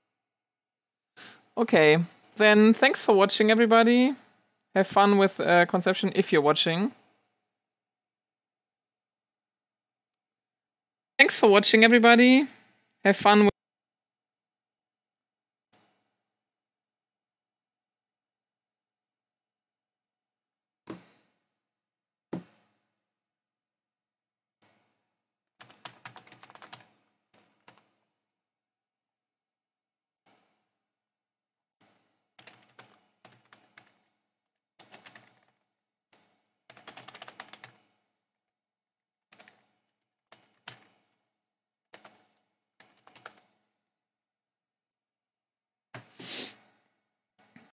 Okay, then thanks for watching, everybody. Have fun with Conception if you're watching. Thanks for watching, everybody. Have fun with